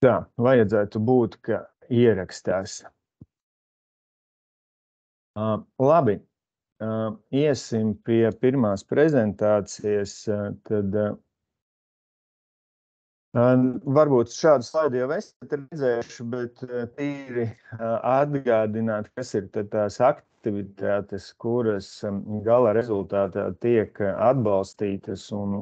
Tā, vajadzētu būt, ka ierakstās. Labi, iesim pie pirmās prezentācijas, tad varbūt šādu slaidu jau esat redzējuši, bet tīri atgādināt, kas ir tad tās aktivitātes, kuras gala rezultātā tiek atbalstītas un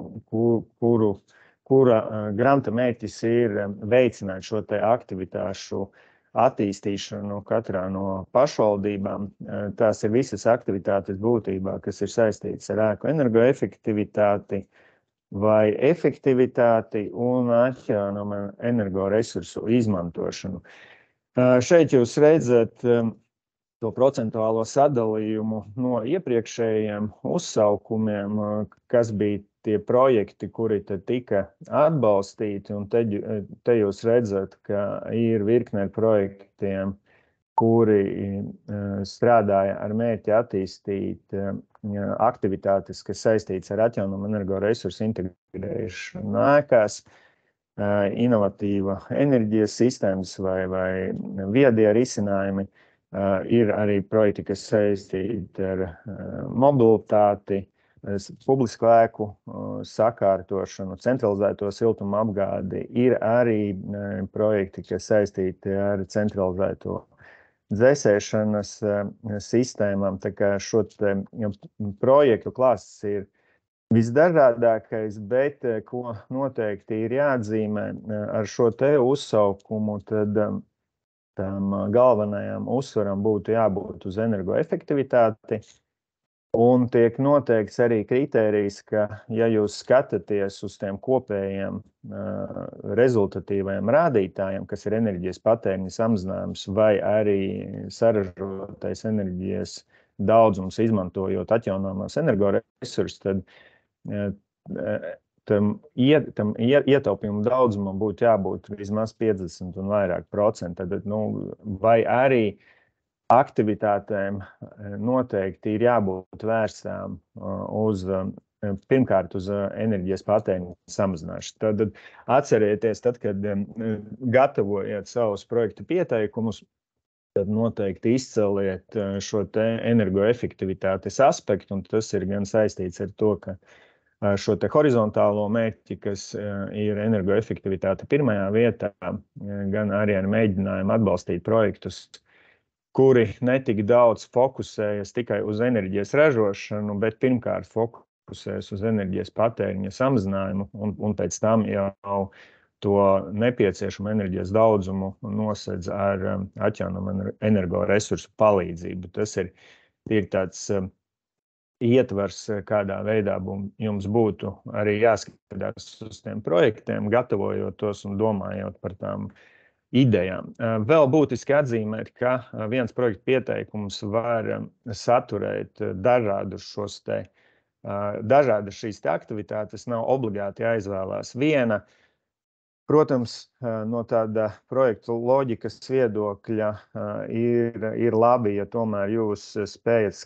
kura granta mērķis ir veicināt šo te aktivitāšu attīstīšanu katrā no pašvaldībām. Tās ir visas aktivitātes būtībā, kas ir saistītas ar ēku energoefektivitāti vai efektivitāti un atjaunojumu energoresursu izmantošanu. Šeit jūs redzat to procentuālo sadalījumu no iepriekšējiem uzsaukumiem, kas bija tie projekti, kuri tad tika atbalstīti, un te jūs redzat, ka ir virkne ar projektiem, kuri strādāja ar mērķi attīstīt aktivitātes, kas saistītas ar atjaunojumu energoresursu integrēšanu ēkās, inovatīva enerģijas sistēmas vai viedie risinājumi. Ir arī projekti, kas saistīti ar mobilitāti, publisku ēku sakārtošanu, centralizēto siltuma apgādi. Ir arī projekti, kas saistīti ar centralizēto dzēsēšanas sistēmām. Tā kā šo projektu klāsts ir visdažādākais, bet ko noteikti ir jāatzīmē ar šo te uzsaukumu, tad tam galvenajam uzsvaram būtu jābūt uz energoefektivitāti. Un tiek noteikts arī kritērijs, ka, ja jūs skatāties uz tiem kopējiem rezultatīvajiem rādītājiem, kas ir enerģijas patēriņa samazinājums vai arī saražotais enerģijas daudzums, izmantojot atjaunojamos energoresursus, tad tam ietaupījumu daudzumam būtu jābūt vismaz 50 un vairāk %. Tad, vai arī aktivitātēm noteikti ir jābūt vērstām pirmkārt uz enerģijas patēriņa samazināšanu. Tad atcerieties, tad, kad gatavojat savus projektu pieteikumus, tad noteikti izceliet šo te energoefektivitātes aspektu, un tas ir gan saistīts ar to, ka šo te horizontālo mērķi, kas ir energoefektivitāte pirmajā vietā, gan arī ar mēģinājumu atbalstīt projektus, kuri netik daudz fokusējas tikai uz enerģijas ražošanu, bet pirmkārt fokusējas uz enerģijas patēriņa samazinājumu un pēc tam jau to nepieciešamo enerģijas daudzumu nosedz ar atjaunojumu energoresursu palīdzību. Tas ir tāds ietvars, kādā veidā jums būtu arī jāskatās uz tiem projektiem, gatavojot tos un domājot par tām idejām. Vēl būtiski atzīmēt, ka viens projekta pieteikums var saturēt dažādas šīs aktivitātes, nav obligāti jāizvēlās viena. Protams, no tāda projektu loģikas viedokļa ir labi, ja tomēr jūs spējat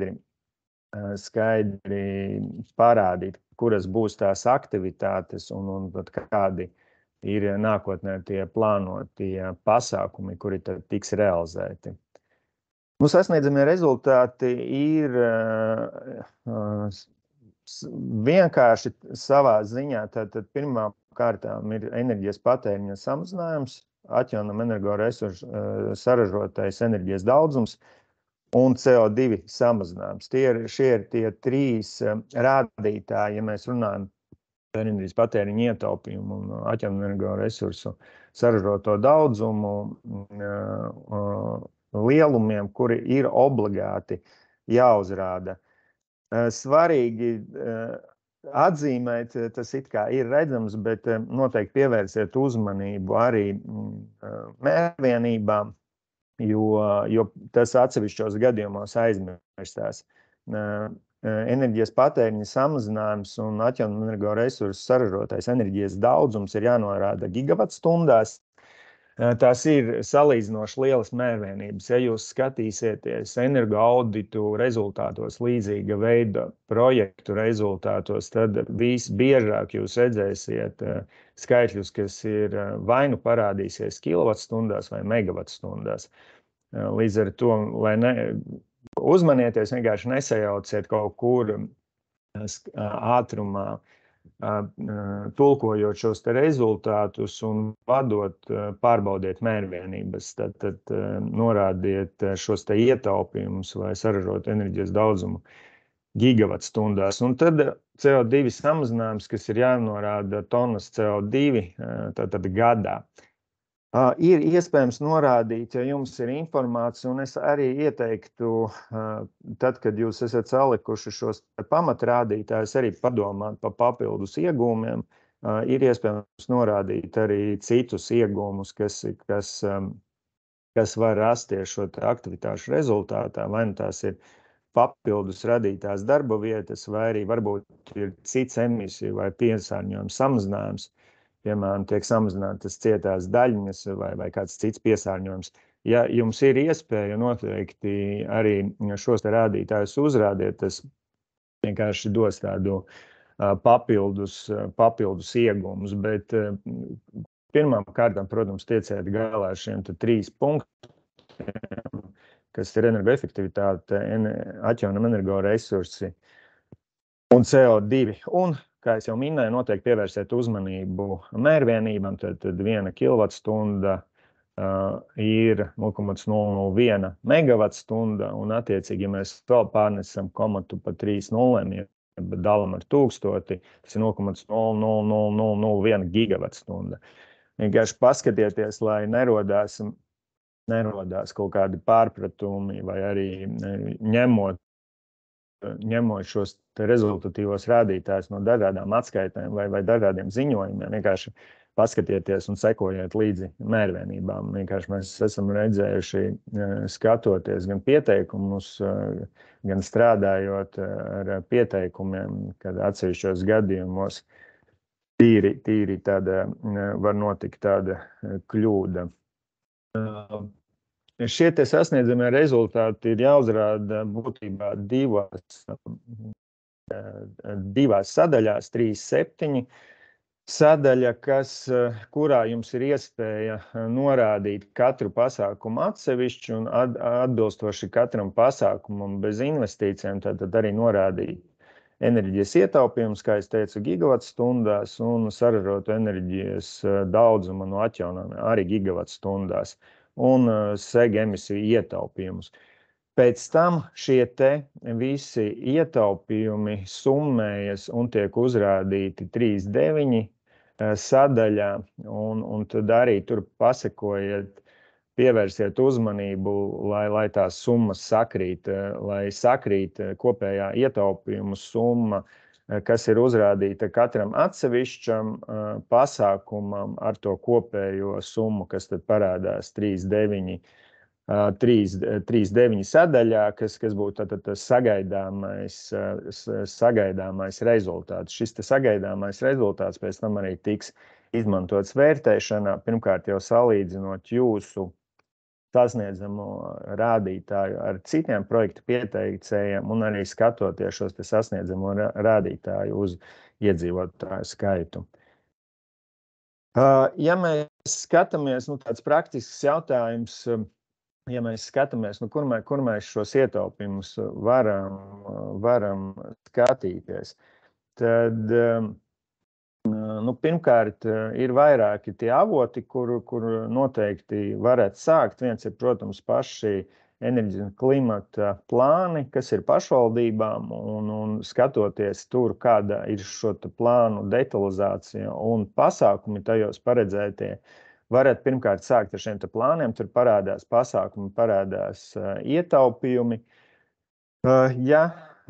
skaidri parādīt, kuras būs tās aktivitātes un kādi ir nākotnē tie plānotie pasākumi, kuri tad tiks realizēti. Sasniedzamie rezultāti ir vienkārši savā ziņā. Tātad pirmām kārtām ir enerģijas patēriņa samazinājums, atjaunojamo energoresursu saražotais enerģijas daudzums un CO2 samazinājums. Šie ir tie trīs rādītāji, ja mēs runājam par enerģijas patēriņa ietaupījumu un atjaunojumu energoresursu saražoto daudzumu lielumiem, kuri ir obligāti jāuzrāda. Svarīgi atzīmēt, tas it kā ir redzams, bet noteikti pievērsiet uzmanību arī mērvienībām, jo tas atsevišķos gadījumos aizmirstās. Enerģijas patēriņa samazinājums un atjaunojumu energoresursu saražotais enerģijas daudzums ir jānorāda gigavatstundās. Tās ir salīdzinoši lielas mērvienības. Ja jūs skatīsieties energoauditu rezultātos, līdzīga veida projektu rezultātos, tad visbiežāk jūs redzēsiet skaitļus, kas ir vai nu parādīsies kilovatstundās vai megavatstundās. Līdz ar to, lai uzmanieties, vienkārši nesajauciet kaut kur ātrumā, tulkojot šos te rezultātus un vadot, pārbaudiet mērvienības, tad norādiet šos te ietaupījumus vai saražot enerģijas daudzumu gigavatstundās. Un tad CO2 samazinājums, kas ir jānorāda tonnas CO2 tātad gadā. Ir iespējams norādīt, ja jums ir informācija, un es arī ieteiktu, tad, kad jūs esat salikuši šos pamatrādītājus, arī padomāt par papildus iegūmiem. Ir iespējams norādīt arī citus iegūmus, kas var rasties šo aktivitāšu rezultātā, vai nu tās ir papildus radītās darba vietas, vai arī varbūt ir cits emisiju vai piesārņojums samazinājums. Piemēram, tiek samazinātas cietās daļiņas vai kāds cits piesārņojums. Ja jums ir iespēja, noteikti arī šos te rādītājus uzrādiet, tas vienkārši dos tādu papildus iegūmus, bet pirmām kārtām, protams, tieciet galā ar šiem 3 punktiem, kas ir energoefektivitāte, atjaunami energoresursi un CO2. Un kā es jau minēju, noteikti pievērsiet uzmanību mērvienībām, tad 1 kilovatstunda ir 0,001 megavatstunda, un attiecīgi, ja mēs vēl pārnesam komatu pa 3 nulēm, bet dalam ar 1000, tas ir 0,00001 gigavatstunda. Vienkārši paskatieties, lai nerodās kaut kādi pārpratumi vai arī ņemot šos rezultatīvos rādītājus no dažādām atskaitēm vai dažādiem ziņojumiem, vienkārši paskatieties un sekojiet līdzi mērvienībām. Vienkārši mēs esam redzējuši, skatoties gan pieteikumus, gan strādājot ar pieteikumiem, kad atsevišķos gadījumos tīri tāda var notikt tāda kļūda. Šie te sasniedzamie rezultāti ir jāuzrāda būtībā divās sadaļās, 3.7. Sadaļa, kurā jums ir iespēja norādīt katru pasākumu atsevišķi un atbilstoši katram pasākumam bez investīcijiem, tad arī norādīt enerģijas ietaupījumus, kā es teicu, gigavatstundās un saražotu enerģijas daudzumu no atjaunojumiem arī gigavatstundās. Un seg emisiju ietaupījumus. Pēc tam šie te visi ietaupījumi summējas un tiek uzrādīti 3.9 sadaļā, un tad arī tur pasekojiet, pievērsiet uzmanību, lai tās summas sakrīt, lai sakrīt kopējā ietaupījumu summa, kas ir uzrādīta katram atsevišķam pasākumam ar to kopējo summu, kas tad parādās 3.9 sadaļā, kas būtu tas sagaidāmais rezultāts. Šis sagaidāmais rezultāts pēc tam arī tiks izmantots vērtēšanā, pirmkārt jau salīdzinot jūsu sasniedzamo rādītāju ar citiem projektu pieteicējiem un arī skatoties šos te sasniedzamo rādītāju uz iedzīvotāju skaitu. Ja mēs skatāmies, tāds praktisks jautājums, ja mēs skatāmies, kur mēs šos ietaupījumus varam skatīties, tad pirmkārt, ir vairāki tie avoti, kur noteikti varētu sākt. Viens ir, protams, paši enerģijas un klimata plāni, kas ir pašvaldībām, un skatoties tur, kāda ir šo plānu detalizācija un pasākumi tajos paredzētie, varat pirmkārt sākt ar šiem plāniem, tur parādās pasākumi, parādās ietaupījumi. Ja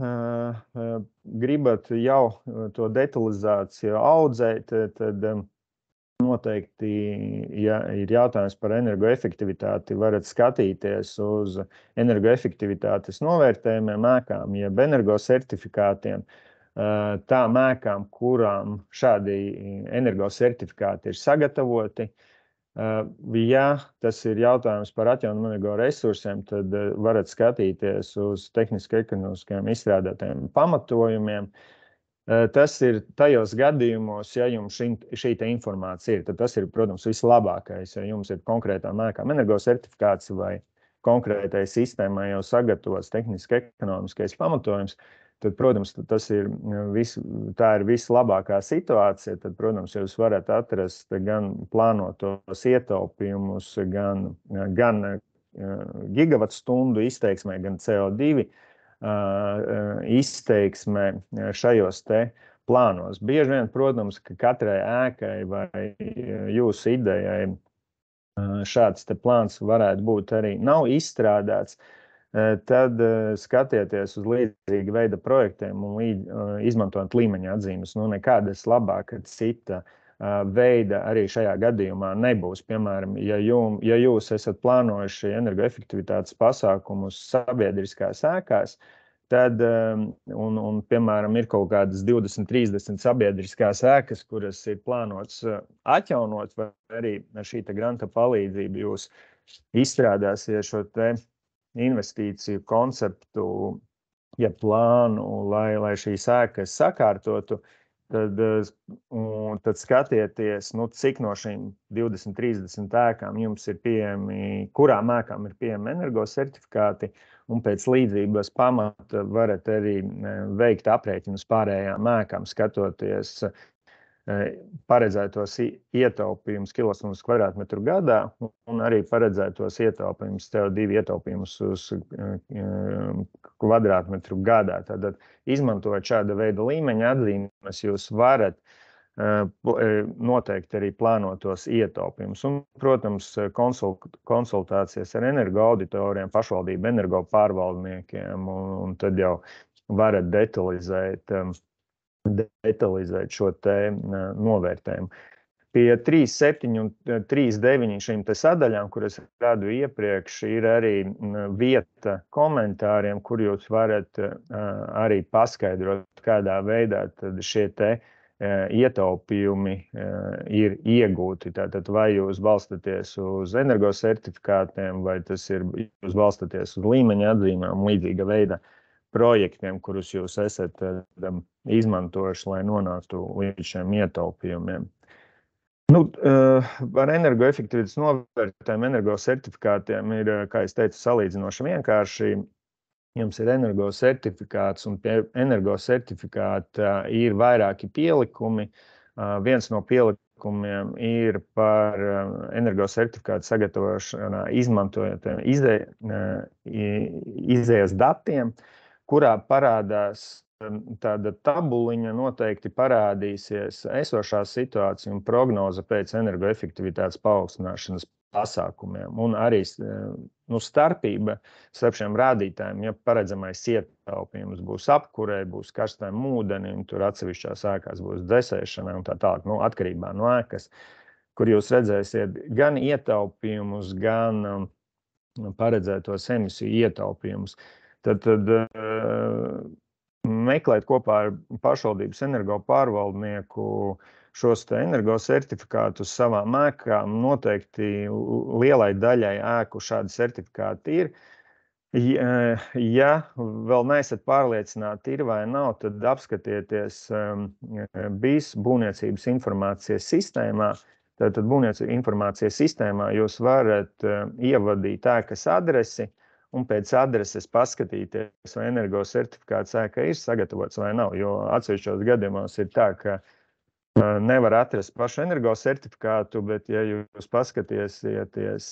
gribat jau to detalizāciju audzēt, tad noteikti, ja ir jautājums par energoefektivitāti, varat skatīties uz energoefektivitātes novērtējumiem ēkām, jeb energosertifikātiem, tām ēkām, kurām šādi energosertifikāti ir sagatavoti. Ja tas ir jautājums par atjaunojumu energoresursiem, tad varat skatīties uz tehniski-ekonomiskajiem izstrādātajiem pamatojumiem. Tas ir tajos gadījumos, ja jums šī informācija ir, tad tas ir, protams, vislabākais. Ja jums ir konkrētām ēkām energosertifikāts vai konkrētai sistēmai jau sagatavots tehniski-ekonomiskais pamatojums, tad, protams, tā ir vislabākā situācija. Tad, protams, jūs varat atrast gan plānotos ietaupījumus, gan gigavatstundu izteiksmē, gan CO2 izteiksmē šajos te plānos. Bieži vien, protams, ka katrai ēkai vai jūsu idejai šāds te plāns varētu būt arī nav izstrādāts, tad skatieties uz līdzīga veida projektiem un izmantojot līmeņa atzīmes. Nekādas labāka cita veida arī šajā gadījumā nebūs. Piemēram, ja jūs esat plānojuši energoefektivitātes pasākumus sabiedriskās ēkās, tad, piemēram, ir kaut kādas 20, 30 sabiedriskās ēkas, kuras ir plānotas atjaunot, vai arī ar šī granta palīdzību jūs izstrādāsiet šo te investīciju konceptu, ja plānu, lai šīs ēkas sakārtotu, tad skatieties, cik no šīm 20, 30 ēkām jums ir pieejami, kurām ēkām ir pieejami energosertifikāti, un pēc līdzības pamata varat arī veikt aprēķinus pārējām ēkām, skatoties paredzētos ietaupījumus kilostundas kvadrātmetru gadā un arī paredzētos ietaupījumus CO2 ietaupījumus uz kvadrātmetru gadā. Tātad, izmantojot šāda veida līmeņa atzīmes, jūs varat noteikt arī plānotos ietaupījumus. Un, protams, konsultācijas ar energoauditoriem, pašvaldību energopārvaldniekiem, un tad jau varat detalizēt šo te novērtējumu. Pie 3.7 un 3.9 šīm te sadaļām, kuras rādu iepriekš, ir arī vieta komentāriem, kur jūs varat arī paskaidrot, kādā veidā tad šie te ietaupījumi ir iegūti. Tātad, vai jūs balstaties uz energosertifikātiem, vai tas ir, jūs balstaties uz līmeņa atzīmēm, līdzīga veida projektiem, kurus jūs esat izmantojuši, lai nonāktu līdz šiem ietaupījumiem. Par energoefektivitātes novērtējumu energosertifikātiem ir, kā es teicu, salīdzinoši vienkārši. Jums ir energosertifikāts, un pie energosertifikāta ir vairāki pielikumi. Viens no pielikumiem ir par energosertifikātu sagatavošanā izmantojot izējas datiem, kurā parādās tāda tabuliņa, noteikti parādīsies esošā situācija un prognoze pēc energoefektivitātes paaugstināšanas pasākumiem. Un arī starpība starp šiem rādītājiem, ja paredzamais ietaupījums būs apkurē, būs karstam ūdenim, tur atsevišķās ēkās būs dzesēšana un tā tālāk, atkarībā no ēkas, kur jūs redzēsiet gan ietaupījumus, gan paredzētos emisiju ietaupījumus. Tad meklēt kopā ar pašvaldības energopārvaldnieku šos te energosertifikātus savām ēkām. Noteikti lielai daļai ēku šādi sertifikāti ir. Ja vēl neesat pārliecināti, ir vai nav, tad apskatieties BIS būvniecības informācijas sistēmā. Tātad būvniecības informācijas sistēmā jūs varat ievadīt ēkas adresi, un pēc adreses paskatīties, vai energosertifikāts ēka ir sagatavots vai nav. Jo atsevišķos gadījumos ir tā, ka nevar atrast pašu energosertifikātu, bet ja jūs paskatīsieties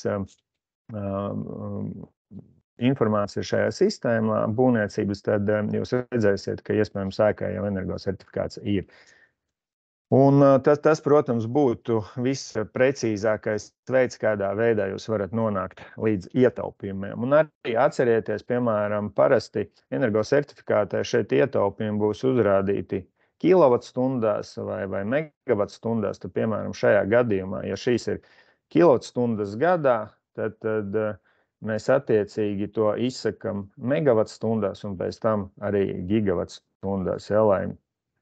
informāciju šajā sistēmā būvniecības, tad jūs redzēsiet, ka iespējams ēkai jau energosertifikāts ir. Un tas, protams, būtu visprecīzākais veids, kādā veidā jūs varat nonākt līdz ietaupījumiem. Un arī atcerieties, piemēram, parasti energosertifikātē šeit ietaupījumi būs uzrādīti kilovatstundās vai megavatstundās. Tad, piemēram, šajā gadījumā, ja šīs ir kilovatstundas gadā, tad mēs attiecīgi to izsakam megavatstundās un pēc tam arī gigavatstundās, lai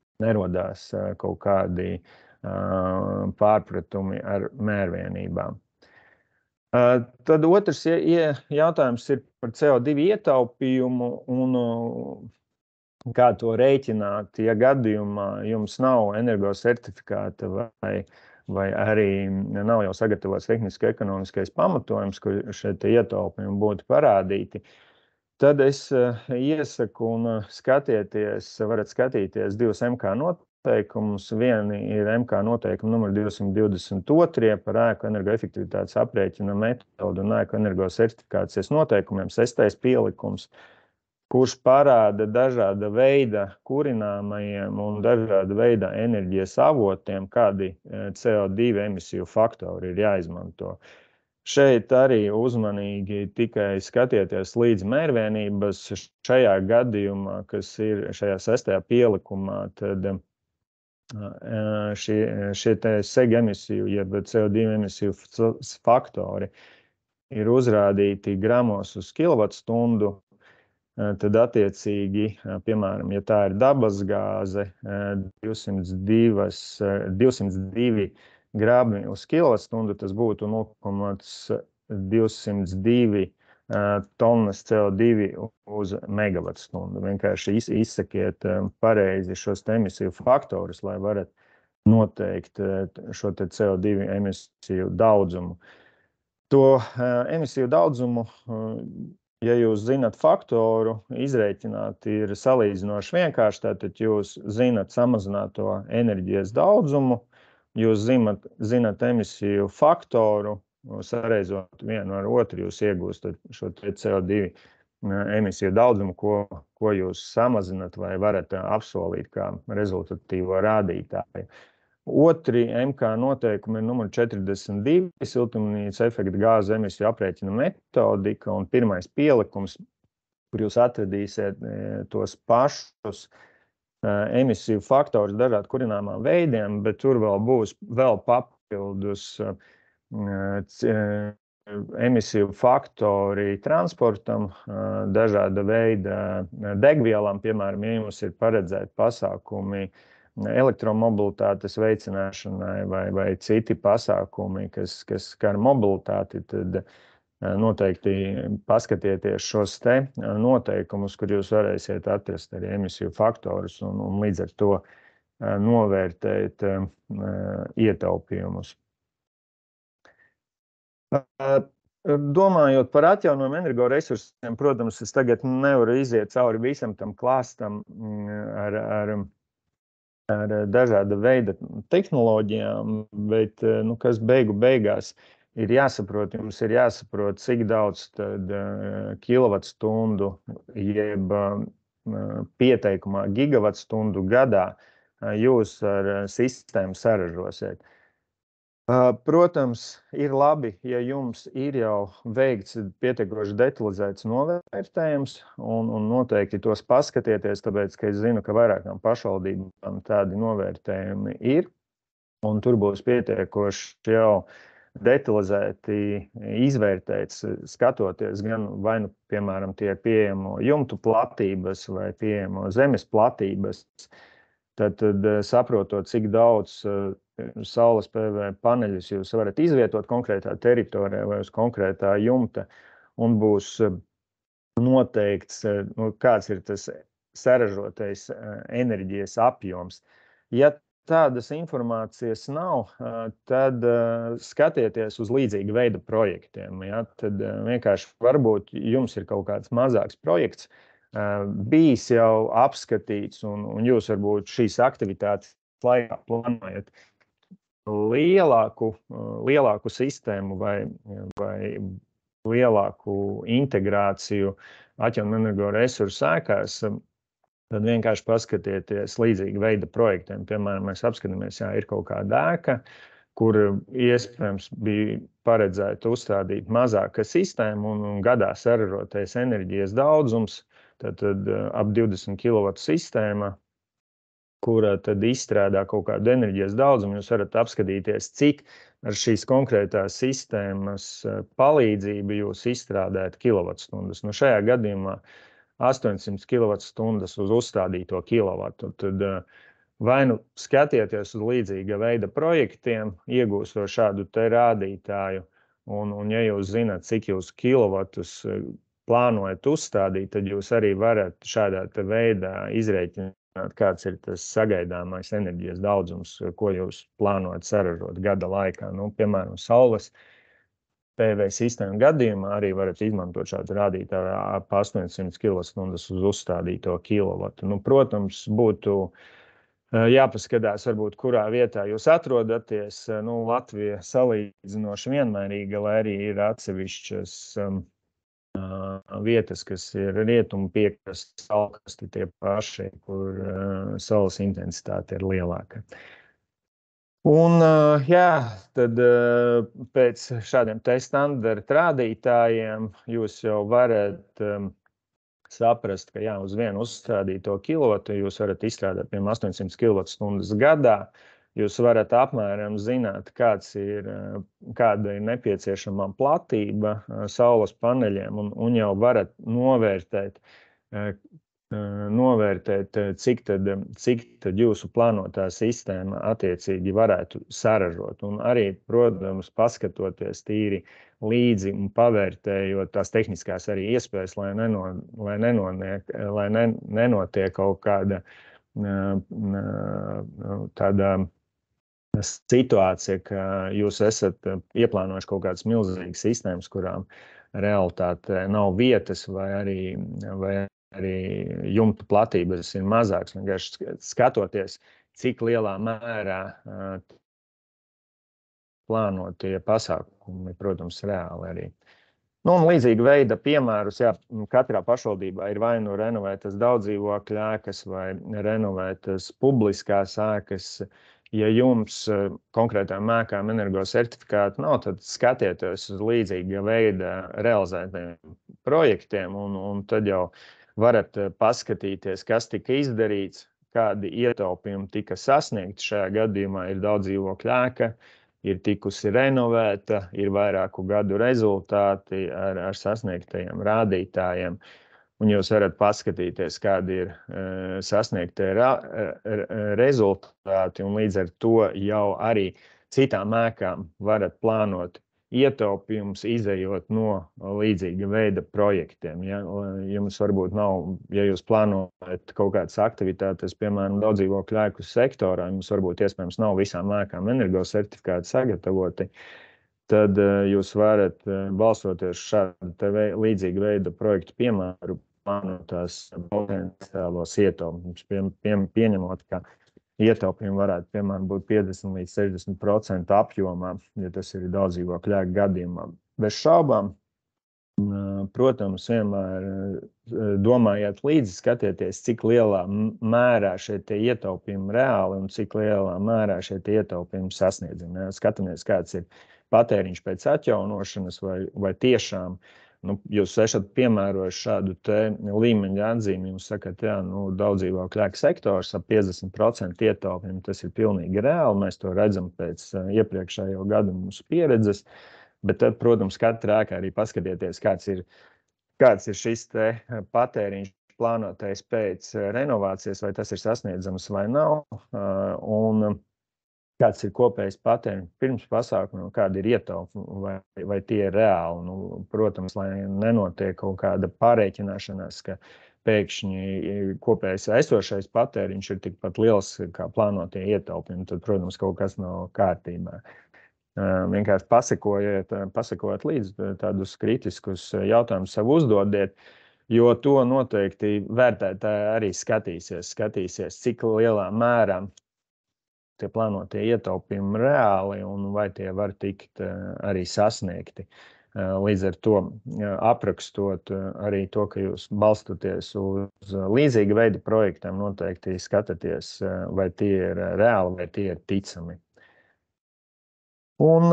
nerodās kaut kādi pārpratumi ar mērvienībām. Tad otrs jautājums ir par CO2 ietaupījumu un kā to rēķināt, ja gadījumā jums nav energosertifikāta vai arī nav jau sagatavots tehniski-ekonomiskais pamatojums, kur šie ietaupījumi būtu parādīti. Tad es iesaku un varat skatīties divus MK noteikumus. Vieni ir MK noteikumi numur 222 par ēku energoefektivitātes aprēķina metodu un ēku energosertifikācijas noteikumiem, 6. pielikums, kurš parāda dažāda veida kurināmajiem un dažāda veida enerģijas avotiem, kādi CO2 emisiju faktori ir jāizmanto. Šeit arī uzmanīgi tikai skatieties līdz mērvienības. Šajā gadījumā, kas ir šajā 6. pielikumā, tad šie seg emisiju, jeb CO2 emisiju faktori ir uzrādīti gramos uz kilovatstundu. Tad attiecīgi, piemēram, ja tā ir dabasgāze, 202 grami uz kilovatstundu, tas būtu 0,202 tonnas CO2 uz megavatstundu. Vienkārši izsakiet pareizi šos emisiju faktorus, lai varat noteikt šo CO2 emisiju daudzumu. To emisiju daudzumu, ja jūs zinat faktoru, izrēķināt ir salīdzinoši vienkārši. Tātad jūs zinat samazināto enerģijas daudzumu, jūs zinat emisiju faktoru, sareizot vienu ar otru, jūs iegūstat šo CO2 emisiju daudzumu, ko jūs samazinat vai varat apsolīt kā rezultatīvo rādītāju. Otri MK noteikumi ir numur 42, siltumnīca efekta gāzu emisiju aprēķina metodika, un pirmais pielikums, kur jūs atradīsiet tos pašus emisiju faktorus dažādu kurināmām veidiem, bet tur vēl būs papildus emisiju faktori transportam, dažāda veida degvielām, piemēram, ja jums ir paredzēti pasākumi elektromobilitātes veicināšanai vai citi pasākumi, kas skar mobilitāti, tad noteikti paskatieties šos noteikumus, kur jūs varēsiet atrast arī emisiju faktorus un līdz ar to novērtēt ietaupījumus. Domājot par atjaunojumu energoresursiem, protams, es tagad nevaru iziet cauri visam tam klāstam ar dažāda veida tehnoloģijām, bet kas beigās ir jāsaprot, jums ir jāsaprot, cik daudz tad kilovatstundu jeb pieteikumā gigavatstundu gadā jūs ar sistēmu saražosiet. Protams, ir labi, ja jums ir jau veikts pietiekoši detalizēts novērtējums un noteikti tos paskatieties, tāpēc, ka es zinu, ka vairākām pašvaldībām tādi novērtējumi ir, un tur būs pietiekoši jau detalizēti izvērtēts, skatoties gan vai nu, piemēram, tie pieejamo jumtu platības vai pieejamo zemes platības, tad saprotot, cik daudz saules PV paneļus jūs varat izvietot konkrētā teritorijā vai uz konkrētā jumta, un būs noteikts, kāds ir tas saražotais enerģijas apjoms. Ja tādas informācijas nav, tad skatieties uz līdzīga veida projektiem. Ja? Tad vienkārši varbūt jums ir kaut kāds mazāks projekts, bijis jau apskatīts, un jūs varbūt šīs aktivitātes laikā plānojat lielāku sistēmu vai lielāku integrāciju atjaunojumu energoresursu ēkās, tad vienkārši paskatieties līdzīga veida projektiem. Piemēram, mēs apskatāmies, ja ir kaut kāda ēka, kur iespējams bija paredzēta uzstādīt mazāka sistēma un gadā saražotais enerģijas daudzums, tad ap 20 kW sistēma, kura tad izstrādā kaut kādu enerģijas daudzumu, jūs varat apskatīties, cik ar šīs konkrētās sistēmas palīdzību jūs izstrādājat kilovatstundas. Šajā gadījumā 800 kilovatstundas uz uzstādīto kilovatu. Tad vai nu skatieties uz līdzīga veida projektiem, iegūstot šādu te rādītāju, Un ja jūs zināt, cik jūs kilovatus plānojat uzstādīt, tad jūs arī varat šādā veidā izrēķināt, kāds ir tas sagaidāmais enerģijas daudzums, ko jūs plānojat saražot gada laikā. Nu, piemēram, saules PV sistēmu gadījumā arī varat izmantot šādu rādītāju ap 800 kWh uz uzstādīto kilovatu. Nu, protams, būtu jāpaskatās, varbūt, kurā vietā jūs atrodaties. Nu, Latvija salīdzinoši vienmērīga, lai arī ir atsevišķas vietas, kas ir rietumu piekrastes, saulkrasti tie paši, kur saules intensitāte ir lielāka. Un, jā, tad pēc šādiem te standarta rādītājiem jūs jau varat saprast, ka jā, uz vienu uzstādīto kilovatu jūs varat izstrādāt piemēram 800 kWh gadā. Jūs varat apmēram zināt, kāda ir nepieciešamā platība saules paneļiem un jau varat novērtēt, cik tad jūsu plānotā sistēma attiecīgi varētu saražot. Un arī, protams, paskatoties tīri līdzi un pavērtējot tās tehniskās arī iespējas, lai nenotiek kaut kāda tāda situācija, ka jūs esat ieplānojuši kaut kādas milzīgas sistēmas, kurām realitāte nav vietas vai arī jumta platības ir mazāks. Vienkārši skatoties, cik lielā mērā plānotie pasākumi, protams, reāli arī. Nu, un līdzīga veida piemērus, jā, katrā pašvaldībā ir vai nu renovētas daudzdzīvokļu ēkas vai renovētas publiskās ēkas. Ja jums konkrētām ēkām energosertifikāti nav, tad skatieties uz līdzīga veida realizētiem projektiem un tad jau varat paskatīties, kas tika izdarīts, kādi ietaupījumi tika sasniegti. Šajā gadījumā ir daudzdzīvokļu ēka, ir tikusi renovēta, ir vairāku gadu rezultāti ar sasniegtajiem rādītājiem. Un jūs varat paskatīties, kādi ir sasniegtie rezultāti, un līdz ar to jau arī citām ēkām varat plānot ietaupījumus, izejot no līdzīga veida projektiem. Ja? Jums varbūt nav, ja jūs plānojat kaut kādas aktivitātes, piemēram, daudzdzīvokļu ēku sektorā, jums varbūt iespējams nav visām ēkām energosertifikāti sagatavoti, tad jūs varat balstoties šādu līdzīgu veidu projektu piemēru plānotās potenciālos ietaupījumus, pieņemot, ka ietaupījumi varētu, piemēram, būt 50 līdz 60% apjomā, ja tas ir daudzdzīvokļu ēku gadījumā. Bez šaubām, protams, vienmēr domājiet līdzi, skatieties, cik lielā mērā šie ietaupījumi reāli un cik lielā mērā šie ietaupījumi sasniedzami. Skatāmies, kāds ir patēriņš pēc atjaunošanas vai tiešām jūs esat piemērojuši šādu līmeņa atzīmi, jums sakat, jā, daudzdzīvokļu ēku sektors ap 50% ietaupījumu, tas ir pilnīgi reāli, mēs to redzam pēc iepriekšējo gadu mūsu pieredzes, bet tad, protams, katra ēkā arī paskatieties, kāds ir šis patēriņš plānotais pēc renovācijas, vai tas ir sasniedzams vai nav, un kāds ir kopējs patēriņš pirms pasākuma, kādi ir ietaupījumi, vai tie ir reāli. Protams, lai nenotiek kaut kāda pārreikināšanās, ka pēkšņi kopējais esošais patēriņš ir tikpat liels kā plānotie ietaupījumi, tad, protams, kaut kas nav kārtībā. Vienkārši pasakojot līdzi tādus kritiskus jautājumus sev uzdodiet, jo to noteikti vērtētāji arī skatīsies, cik lielā mērā tie plānotie ietaupījumi reāli un vai tie var tikt arī sasniegti. Līdz ar to aprakstot arī to, ka jūs balstoties uz līdzīga veida projektiem, noteikti skatāties, vai tie ir reāli, vai tie ir ticami. Un,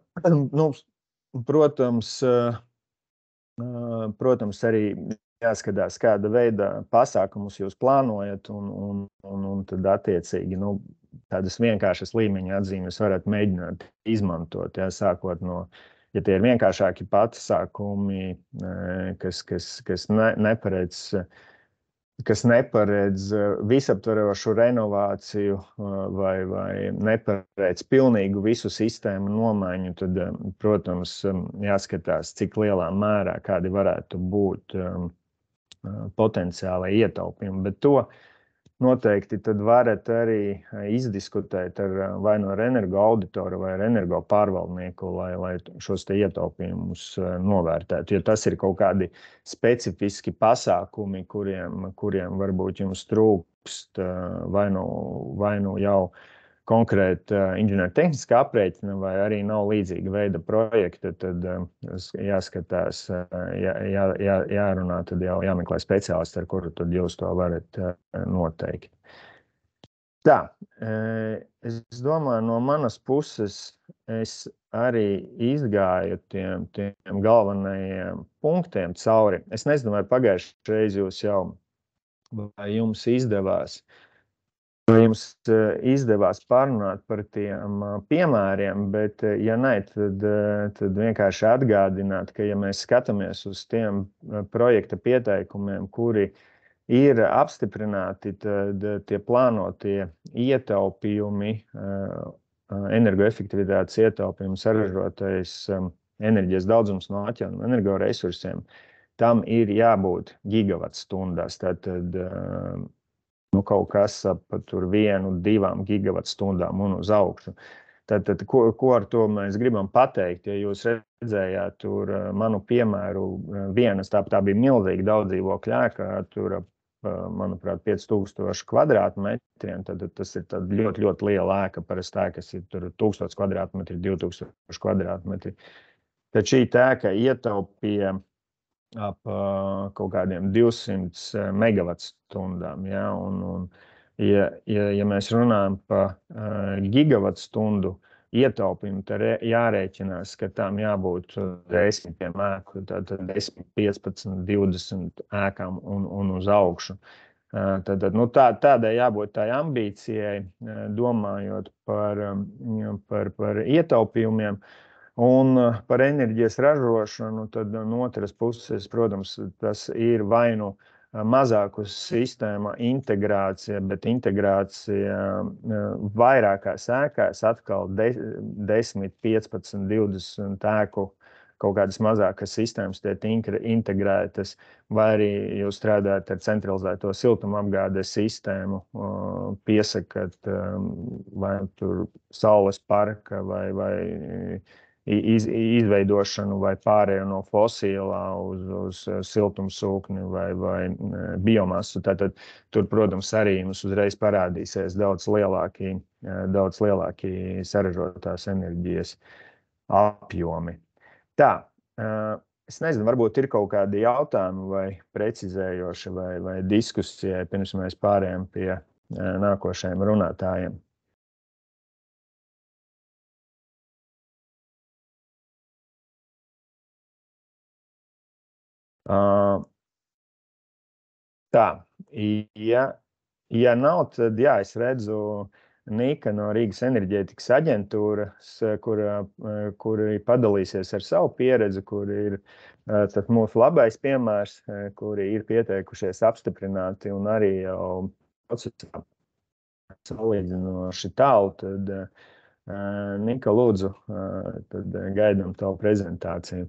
protams, arī jāskatās, kāda veida pasākumus jūs plānojat, un tad attiecīgi, tādas vienkāršas līmeņa atzīmes varat mēģināt izmantot, sākot no, ja tie ir vienkāršāki pasākumi, kas neparedz kas neparedz visaptverošu renovāciju vai neparedz pilnīgu visu sistēmu nomaiņu, tad, protams, jāskatās, cik lielā mērā kādi varētu būt potenciāli ietaupījumi, bet to noteikti tad varat arī izdiskutēt vai no energo auditoru vai energo pārvaldnieku, lai šos te ietaupījumus novērtētu. Jo tas ir kaut kādi specifiski pasākumi, kuriem varbūt jums trūkst vai nu jau konkrēta inženiertehniskā aprēķina vai arī nav līdzīga veida projekta, tad jāskatās, jārunā, tad jau jāmeklē speciālisti, ar kuru tad jūs to varat noteikt. Tā, es domāju, no manas puses es arī izgāju tiem galvenajiem punktiem cauri. Es nezinu, vai pagājušajā reiz jūs jau, vai jums izdevās pārunāt par tiem piemēriem, bet, ja ne, tad vienkārši atgādināt, ka, ja mēs skatāmies uz tiem projekta pieteikumiem, kuri ir apstiprināti, tad tie plānotie ietaupījumi, energoefektivitātes ietaupījumi, saražotais enerģijas daudzums no atjaunojamiem energoresursiem, tam ir jābūt gigavatstundās. Tātad kaut kas ap tur 1-2 gigavatstundām un uz augšu. Tātad, ko ar to mēs gribam pateikt? Ja jūs redzējāt tur manu piemēru vienas, tā bija milzīga daudzdzīvokļu ēka, tur, manuprāt, 5000 kvadrātmetriem, tad tas ir ļoti, ļoti liela ēka, parasti ēkas ir tur 1000 kvadrātmetri, 2000 kvadrātmetri. Tad šī ēka ietaupīja ap kaut kādiem 200 megavatstundām, ja, un ja mēs runājam par gigavatstundu ietaupījumu, tad jārēķinās, ka tām jābūt 10 ēku, tātad 10, 15, 20 ēkām un uz augšu. Tādai jābūt tai ambīcijai, domājot par ietaupījumiem. Un par enerģijas ražošanu, tad no otras puses, protams, tas ir vai nu mazāku sistēma integrācija, bet integrācija vairākās ēkās, atkal 10, 15, 20 ēku kaut kādas mazākas sistēmas tiek integrētas, vai arī jūs strādājat ar centralizēto siltumapgādes sistēmu, piesakat vai tur saules parka vai izveidošanu vai pārēju no fosilā uz siltumsūkni vai biomasu. Tātad tur, protams, arī jums uzreiz parādīsies daudz lielāki saražotās enerģijas apjomi. Tā, es nezinu, varbūt ir kaut kādi jautājumi vai precizējoši vai diskusijai, pirms mēs pārējām pie nākošajiem runātājiem. Tā, ja nav, tad jā, es redzu Nika no Rīgas enerģētikas aģentūras, kuri padalīsies ar savu pieredzi, kuri ir tad mūsu labais piemērs, kuri ir pieteikušies apstiprināti un arī jau procesā salīdzinoši tālu, tad Nika, lūdzu, tad gaidām tavu prezentāciju.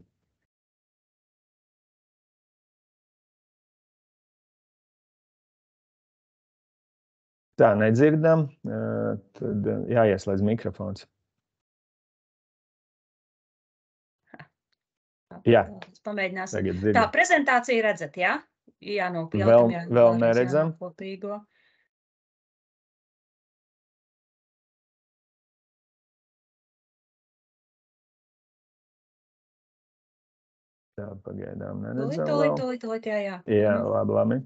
Tā, nedzirdam, tad jāieslēdz mikrofons. Jā. Pamēģināsim. Tā, prezentācija redzat, jā? Jā, no vēl neredzam. Tā, pagaidām neredzam vēl. Tūlīt, jā. Jā, labi.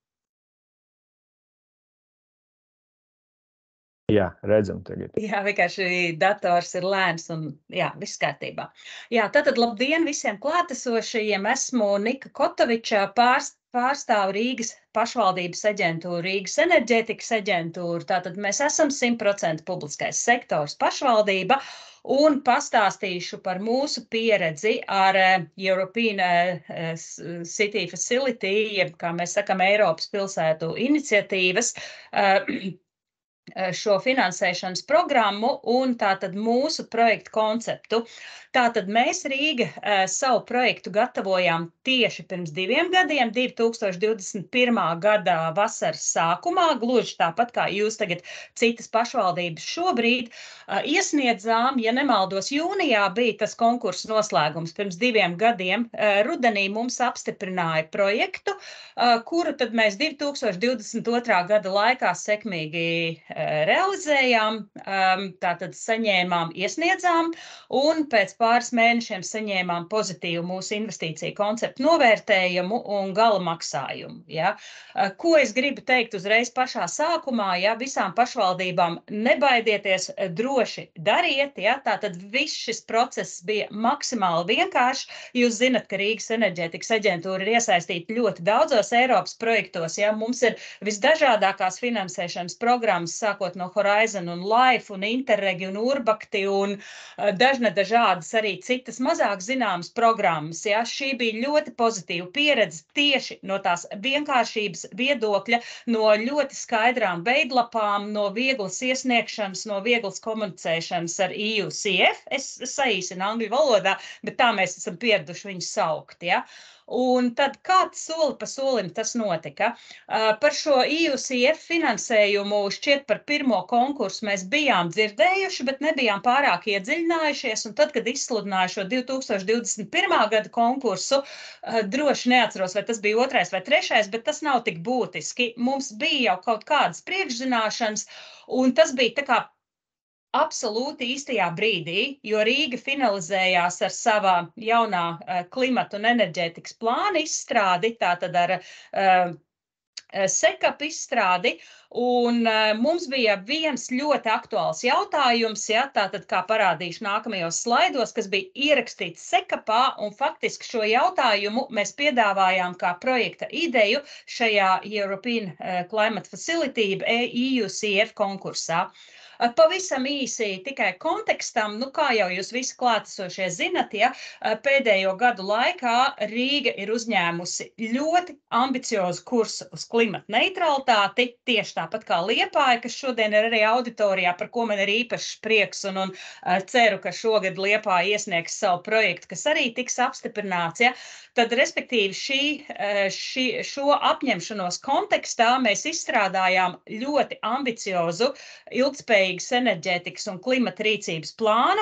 Jā, redzam tagad. Jā, vienkārši dators ir lēns un jā, viss kārtībā. Jā, tātad labdien visiem klātesošajiem. Esmu Nika Kotoviča, pārstāvu Rīgas pašvaldības aģentūru, Rīgas enerģētikas aģentūru. Tātad mēs esam 100% publiskais sektors pašvaldība. un pastāstīšu par mūsu pieredzi ar European City Facility, jeb, kā mēs sakam, Eiropas pilsētu iniciatīvas, šo finansēšanas programmu un tātad mūsu projektu konceptu. Tātad mēs Rīga savu projektu gatavojām tieši pirms 2 gadiem, 2021. Gada vasaras sākumā, gluži tāpat kā jūs tagad citas pašvaldības šobrīd, iesniedzām, ja nemaldos, jūnijā bija tas konkurss noslēgums pirms 2 gadiem. Rudenī mums apstiprināja projektu, kuru tad mēs 2022. Gada laikā sekmīgi realizējām, tātad saņēmām, iesniedzām, un pēc pāris mēnešiem saņēmām pozitīvu mūsu investīciju konceptu novērtējumu un gala maksājumu. Ja. Ko es gribu teikt uzreiz pašā sākumā, ja, visām pašvaldībām nebaidieties, droši dariet, ja, tātad viss šis process bija maksimāli vienkāršs. Jūs zinat, ka Rīgas enerģētikas aģentūra ir iesaistīta ļoti daudzos Eiropas projektos, ja, mums ir visdažādākās finansēšanas programmas, sākot no Horizon un Life un Interreg un Urbakti un dažādas arī citas mazāk zināmas programmas. Ja? Šī bija ļoti pozitīva pieredze tieši no tās vienkāršības viedokļa, no ļoti skaidrām veidlapām, no vieglas iesniegšanas, no vieglas komunicēšanas ar EUCF. Es saīsinu angļu valodā, bet tā mēs esam pieraduši viņu saukt. Ja? Un tad kāds soli pa solim tas notika. Par šo EUCF finansējumu šķiet par pirmo konkursu mēs bijām dzirdējuši, bet nebijām pārāk iedziļinājušies. Un tad, kad izsludināju šo 2021. Gada konkursu, droši neatceros, vai tas bija 2. vai 3., bet tas nav tik būtiski. Mums bija jau kaut kādas priekšzināšanas, un tas bija tā kā absolūti īstajā brīdī, jo Rīga finalizējās ar savā jaunā klimata un enerģētikas plāna izstrādi, tātad ar SECAP izstrādi, un mums bija viens ļoti aktuāls jautājums, ja, tātad kā parādīšu nākamajos slaidos, kas bija ierakstīts SECAPā, un faktiski šo jautājumu mēs piedāvājām kā projekta ideju šajā European Climate Facility EUCF konkursā. Pavisam īsi tikai kontekstam, kā jau jūs visi klātesošie zinat, ja, pēdējo gadu laikā Rīga ir uzņēmusi ļoti ambiciozu kursu uz klimata neutralitāti, tieši tāpat kā Liepāja, kas šodien ir arī auditorijā, par ko man ir īpašs prieks, un ceru, ka šogad Liepāja iesniegs savu projektu, kas arī tiks apstiprināts. Ja. Tad, respektīvi, šo apņemšanos kontekstā mēs izstrādājām ļoti ambiciozu ilgtspējīgas enerģētikas un klimata rīcības plānu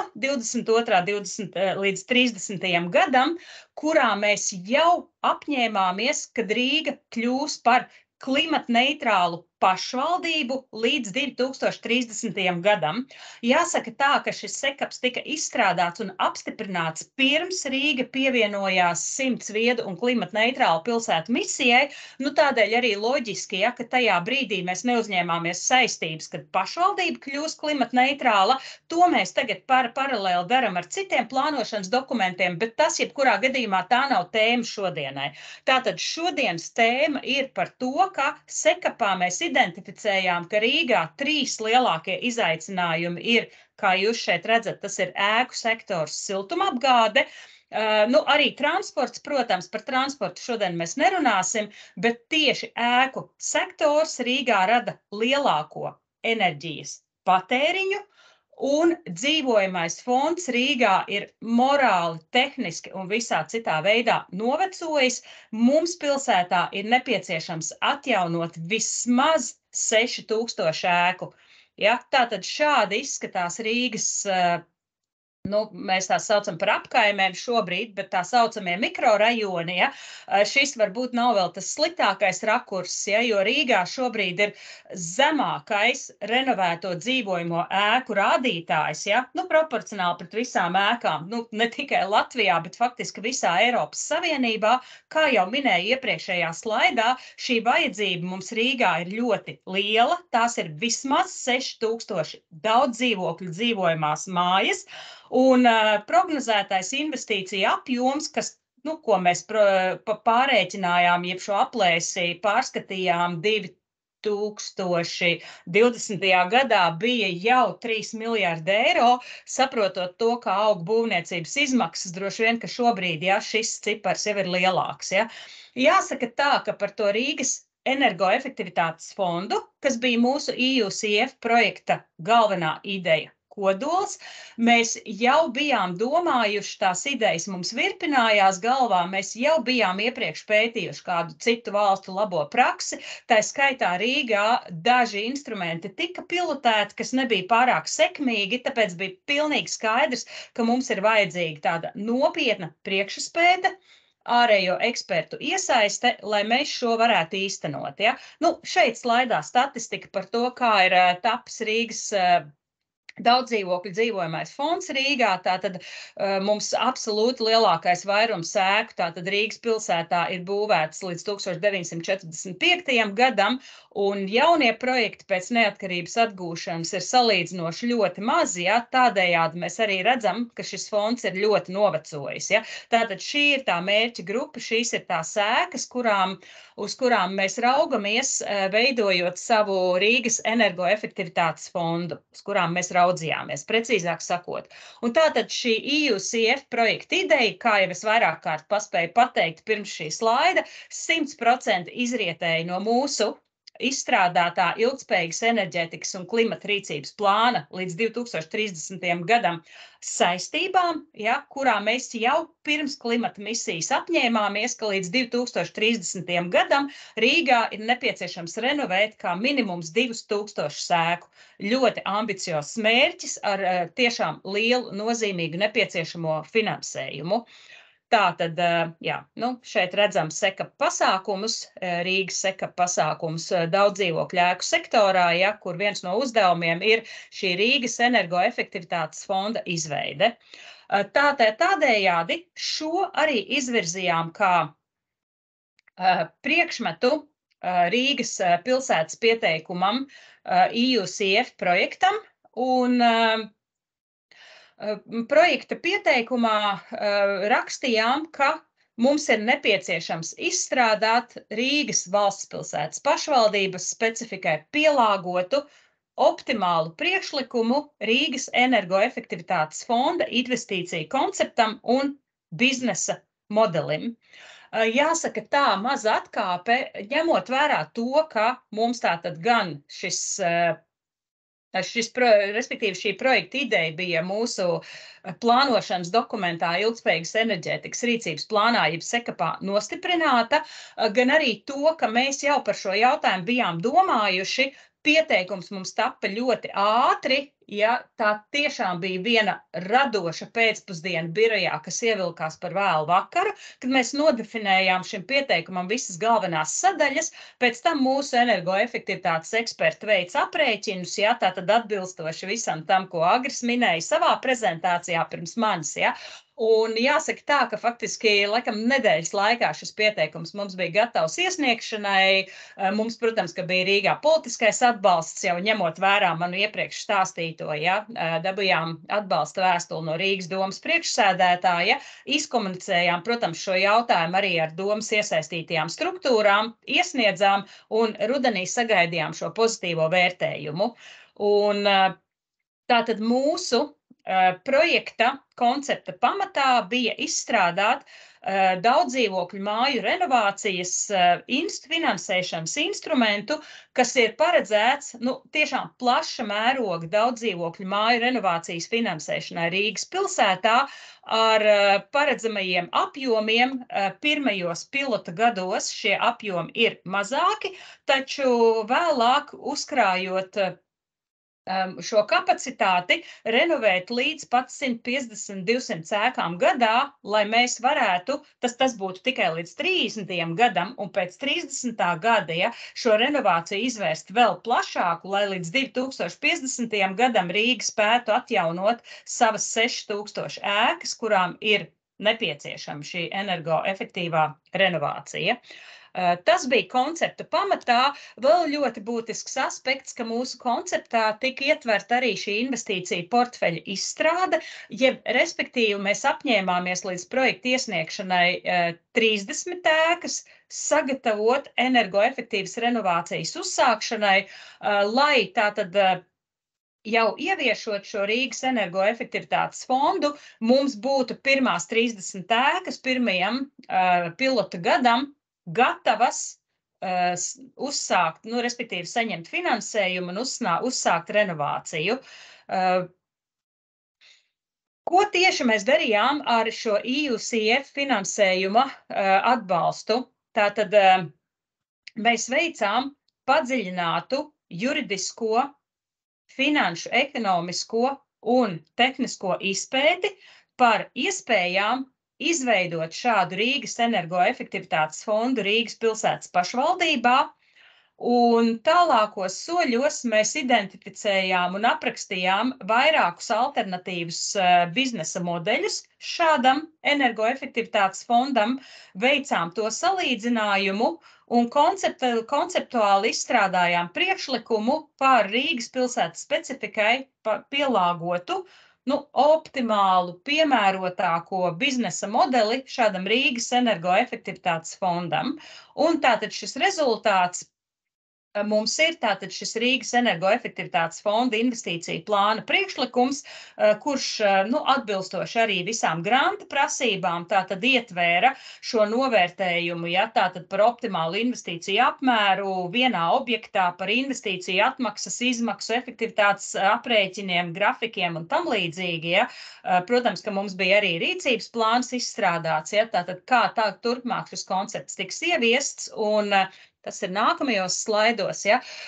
22. līdz 30. gadam, kurā mēs jau apņēmāmies, kad Rīga kļūs par klimata neitrālu pašvaldību līdz 2030. gadam. Jāsaka tā, ka šis SECAPs tika izstrādāts un apstiprināts pirms Rīga pievienojās 100 viedu un klimata neitrālu pilsētu misijai. Tādēļ arī loģiski, ja, ka tajā brīdī mēs neuzņēmāmies saistības, kad pašvaldība kļūs klimata neitrāla. To mēs tagad paralēli daram ar citiem plānošanas dokumentiem, bet tas, jebkurā gadījumā, tā nav tēma šodienai. Tātad šodienas tēma ir par to, ka SECAPā mēs identificējām, ka Rīgā 3 lielākie izaicinājumi ir, kā jūs šeit redzat, tas ir ēku sektors, siltumapgāde, arī transports, protams, par transportu šodien mēs nerunāsim, bet tieši ēku sektors Rīgā rada lielāko enerģijas patēriņu, un dzīvojamais fonds Rīgā ir morāli, tehniski un visā citā veidā novecojis. Mums pilsētā ir nepieciešams atjaunot vismaz 6000 ēku. Ja? Tātad šādi izskatās Rīgas, mēs tās saucam par apkaimēm šobrīd, bet tā saucamie mikrorajoni, ja, šis varbūt nav vēl tas sliktākais rakurs, ja, jo Rīgā šobrīd ir zemākais renovēto dzīvojamo ēku rādītājs, ja, proporcionāli pret visām ēkām, ne tikai Latvijā, bet faktiski visā Eiropas Savienībā. Kā jau minēju iepriekšējā slaidā, šī vajadzība mums Rīgā ir ļoti liela, tās ir vismaz 6000 daudz dzīvokļu dzīvojamās mājas, un prognozētais investīcija apjoms, kas, ko mēs pārēķinājām, jeb šo aplēsi pārskatījām 2 2020. gadā bija jau 3 miljārdi eiro, saprotot to, kā aug būvniecības izmaksas, droši vien, ka šobrīd, ja, šis cipars jau ir lielāks. Ja. Jāsaka tā, ka par to Rīgas energoefektivitātes fondu, kas bija mūsu EUCF projekta galvenā ideja, kodols. Mēs jau bijām domājuši, tās idejas mums virpinājās galvā, mēs jau bijām iepriekš pētījuši kādu citu valstu labo praksi, tā skaitā Rīgā daži instrumenti tika pilotēti, kas nebija pārāk sekmīgi, tāpēc bija pilnīgi skaidrs, ka mums ir vajadzīga tāda nopietna priekšspēte, ārējo ekspertu iesaiste, lai mēs šo varētu īstenot. Ja? Nu, šeit slaidā statistika par to, kā ir tapis Rīgas daudzdzīvokļu dzīvojamais fonds Rīgā, tātad mums absolūti lielākais vairums ēku, tātad Rīgas pilsētā ir būvēts līdz 1945. gadam, un jaunie projekti pēc neatkarības atgūšanas ir salīdzinoši ļoti mazi, ja? Tādējādi mēs arī redzam, ka šis fonds ir ļoti novecojis. Ja? Tātad šī ir tā mērķa grupa, šīs ir tās ēkas, uz kurām mēs raugamies, veidojot savu Rīgas energoefektivitātes fondu, uz kurām mēs raudzījāmies, precīzāk sakot. Un tātad šī EUCF projekta ideja, kā jau es vairāk kārt paspēju pateikt pirms šī slaida, 100% izrietēja no mūsu izstrādātā ilgtspējīgas enerģētikas un klimata rīcības plāna līdz 2030. gadam saistībām, ja, kurā mēs jau pirms klimata misijas apņēmāmies, ka līdz 2030. gadam Rīgā ir nepieciešams renovēt kā minimums 2000 ēku. Ļoti ambiciozs mērķis ar tiešām lielu nozīmīgu nepieciešamo finansējumu. Tātad, jā, nu, šeit redzam sekap pasākumus, Rīgas sekap pasākumus daudzdzīvokļu ēku sektorā, ja, kur viens no uzdevumiem ir šī Rīgas energoefektivitātes fonda izveide. Tādējādi šo arī izvirzījām kā priekšmetu Rīgas pilsētas pieteikumam EUCF projektam, un projekta pieteikumā rakstījām, ka mums ir nepieciešams izstrādāt Rīgas valstspilsētas pašvaldības specifikai pielāgotu optimālu priekšlikumu Rīgas energoefektivitātes fonda investīciju konceptam un biznesa modelim. Jāsaka tā maza atkāpe, ņemot vērā to, ka mums tātad gan respektīvi šī projekta ideja bija mūsu plānošanas dokumentā ilgtspējīgas enerģētikas rīcības plānā, jeb sekapā nostiprināta, gan arī to, ka mēs jau par šo jautājumu bijām domājuši, pieteikums mums tapa ļoti ātri, ja tā tiešām bija viena radoša pēcpusdiena birojā, kas ievilkās par vēlu vakaru, kad mēs nodefinējām šim pieteikumam visas galvenās sadaļas, pēc tam mūsu energoefektivitātes eksperti veic aprēķinus, ja, tātad atbilstoši visam tam, ko Agris minēja savā prezentācijā pirms manis, ja. Un jāsaka tā, ka faktiski laikam nedēļas laikā šis pieteikums mums bija gatavs iesniegšanai. Mums, protams, ka bija Rīgā politiskais atbalsts, jau ņemot vērā manu iepriekš stāstīto, ja, dabījām atbalsta vēstuli no Rīgas domas priekšsēdētāja, izkomunicējām, protams, šo jautājumu arī ar domas iesaistītajām struktūrām, iesniedzām un rudenī sagaidījām šo pozitīvo vērtējumu. Un tātad mūsu projekta koncepta pamatā bija izstrādāt daudzdzīvokļu māju renovācijas finansēšanas instrumentu, kas ir paredzēts tiešām plaša mēroga daudzdzīvokļu māju renovācijas finansēšanai Rīgas pilsētā ar paredzamajiem apjomiem. Pirmajos pilota gados šie apjomi ir mazāki, taču vēlāk uzkrājot šo kapacitāti renovēt līdz pat 150-200 ēkām gadā, lai mēs varētu, tas būtu tikai līdz 30. gadam, un pēc 30. gada, ja, šo renovāciju izvērst vēl plašāku, lai līdz 2050. gadam Rīga spētu atjaunot savas 6000 ēkas, kurām ir nepieciešama šī energoefektīvā renovācija. Tas bija koncepta pamatā. Vēl ļoti būtisks aspekts, ka mūsu konceptā tika ietverta arī šī investīcija portfeļa izstrāde, jeb respektīvi mēs apņēmāmies līdz projekta iesniegšanai 30 ēkas, sagatavot energoefektīvas renovācijas uzsākšanai, lai tātad jau ieviešot šo Rīgas energoefektivitātes fondu, mums būtu pirmās 30 ēkas pirmajam pilota gadam gatavas uzsākt, respektīvi saņemt finansējumu un uzsākt renovāciju. Ko tieši mēs darījām ar šo EUCF finansējuma atbalstu? Tātad mēs veicām padziļinātu juridisko, finanšu, ekonomisko un tehnisko izpēti par iespējām izveidot šādu Rīgas energoefektivitātes fondu Rīgas pilsētas pašvaldībā, un tālākos soļos mēs identificējām un aprakstījām vairākus alternatīvus biznesa modeļus šādam energoefektivitātes fondam, veicām to salīdzinājumu un konceptuāli izstrādājām priekšlikumu par Rīgas pilsētas specifikai pielāgotu, optimālu, piemērotāko biznesa modeli šādam Rīgas energoefektivitātes fondam. Un tātad šis rezultāts mums ir tātad šis Rīgas energoefektivitātes fonda investīciju plāna priekšlikums, kurš atbilstoši arī visām granta prasībām tātad ietvēra šo novērtējumu, tātad par optimālu investīciju apmēru vienā objektā, par investīciju atmaksas, izmaksu, efektivitātes aprēķiniem, grafikiem un tam līdzīgi. Protams, ka mums bija arī rīcības plāns izstrādāts, tātad kā turpmāk šis koncepts tiks ieviests, un tas ir nākamajos slaidos,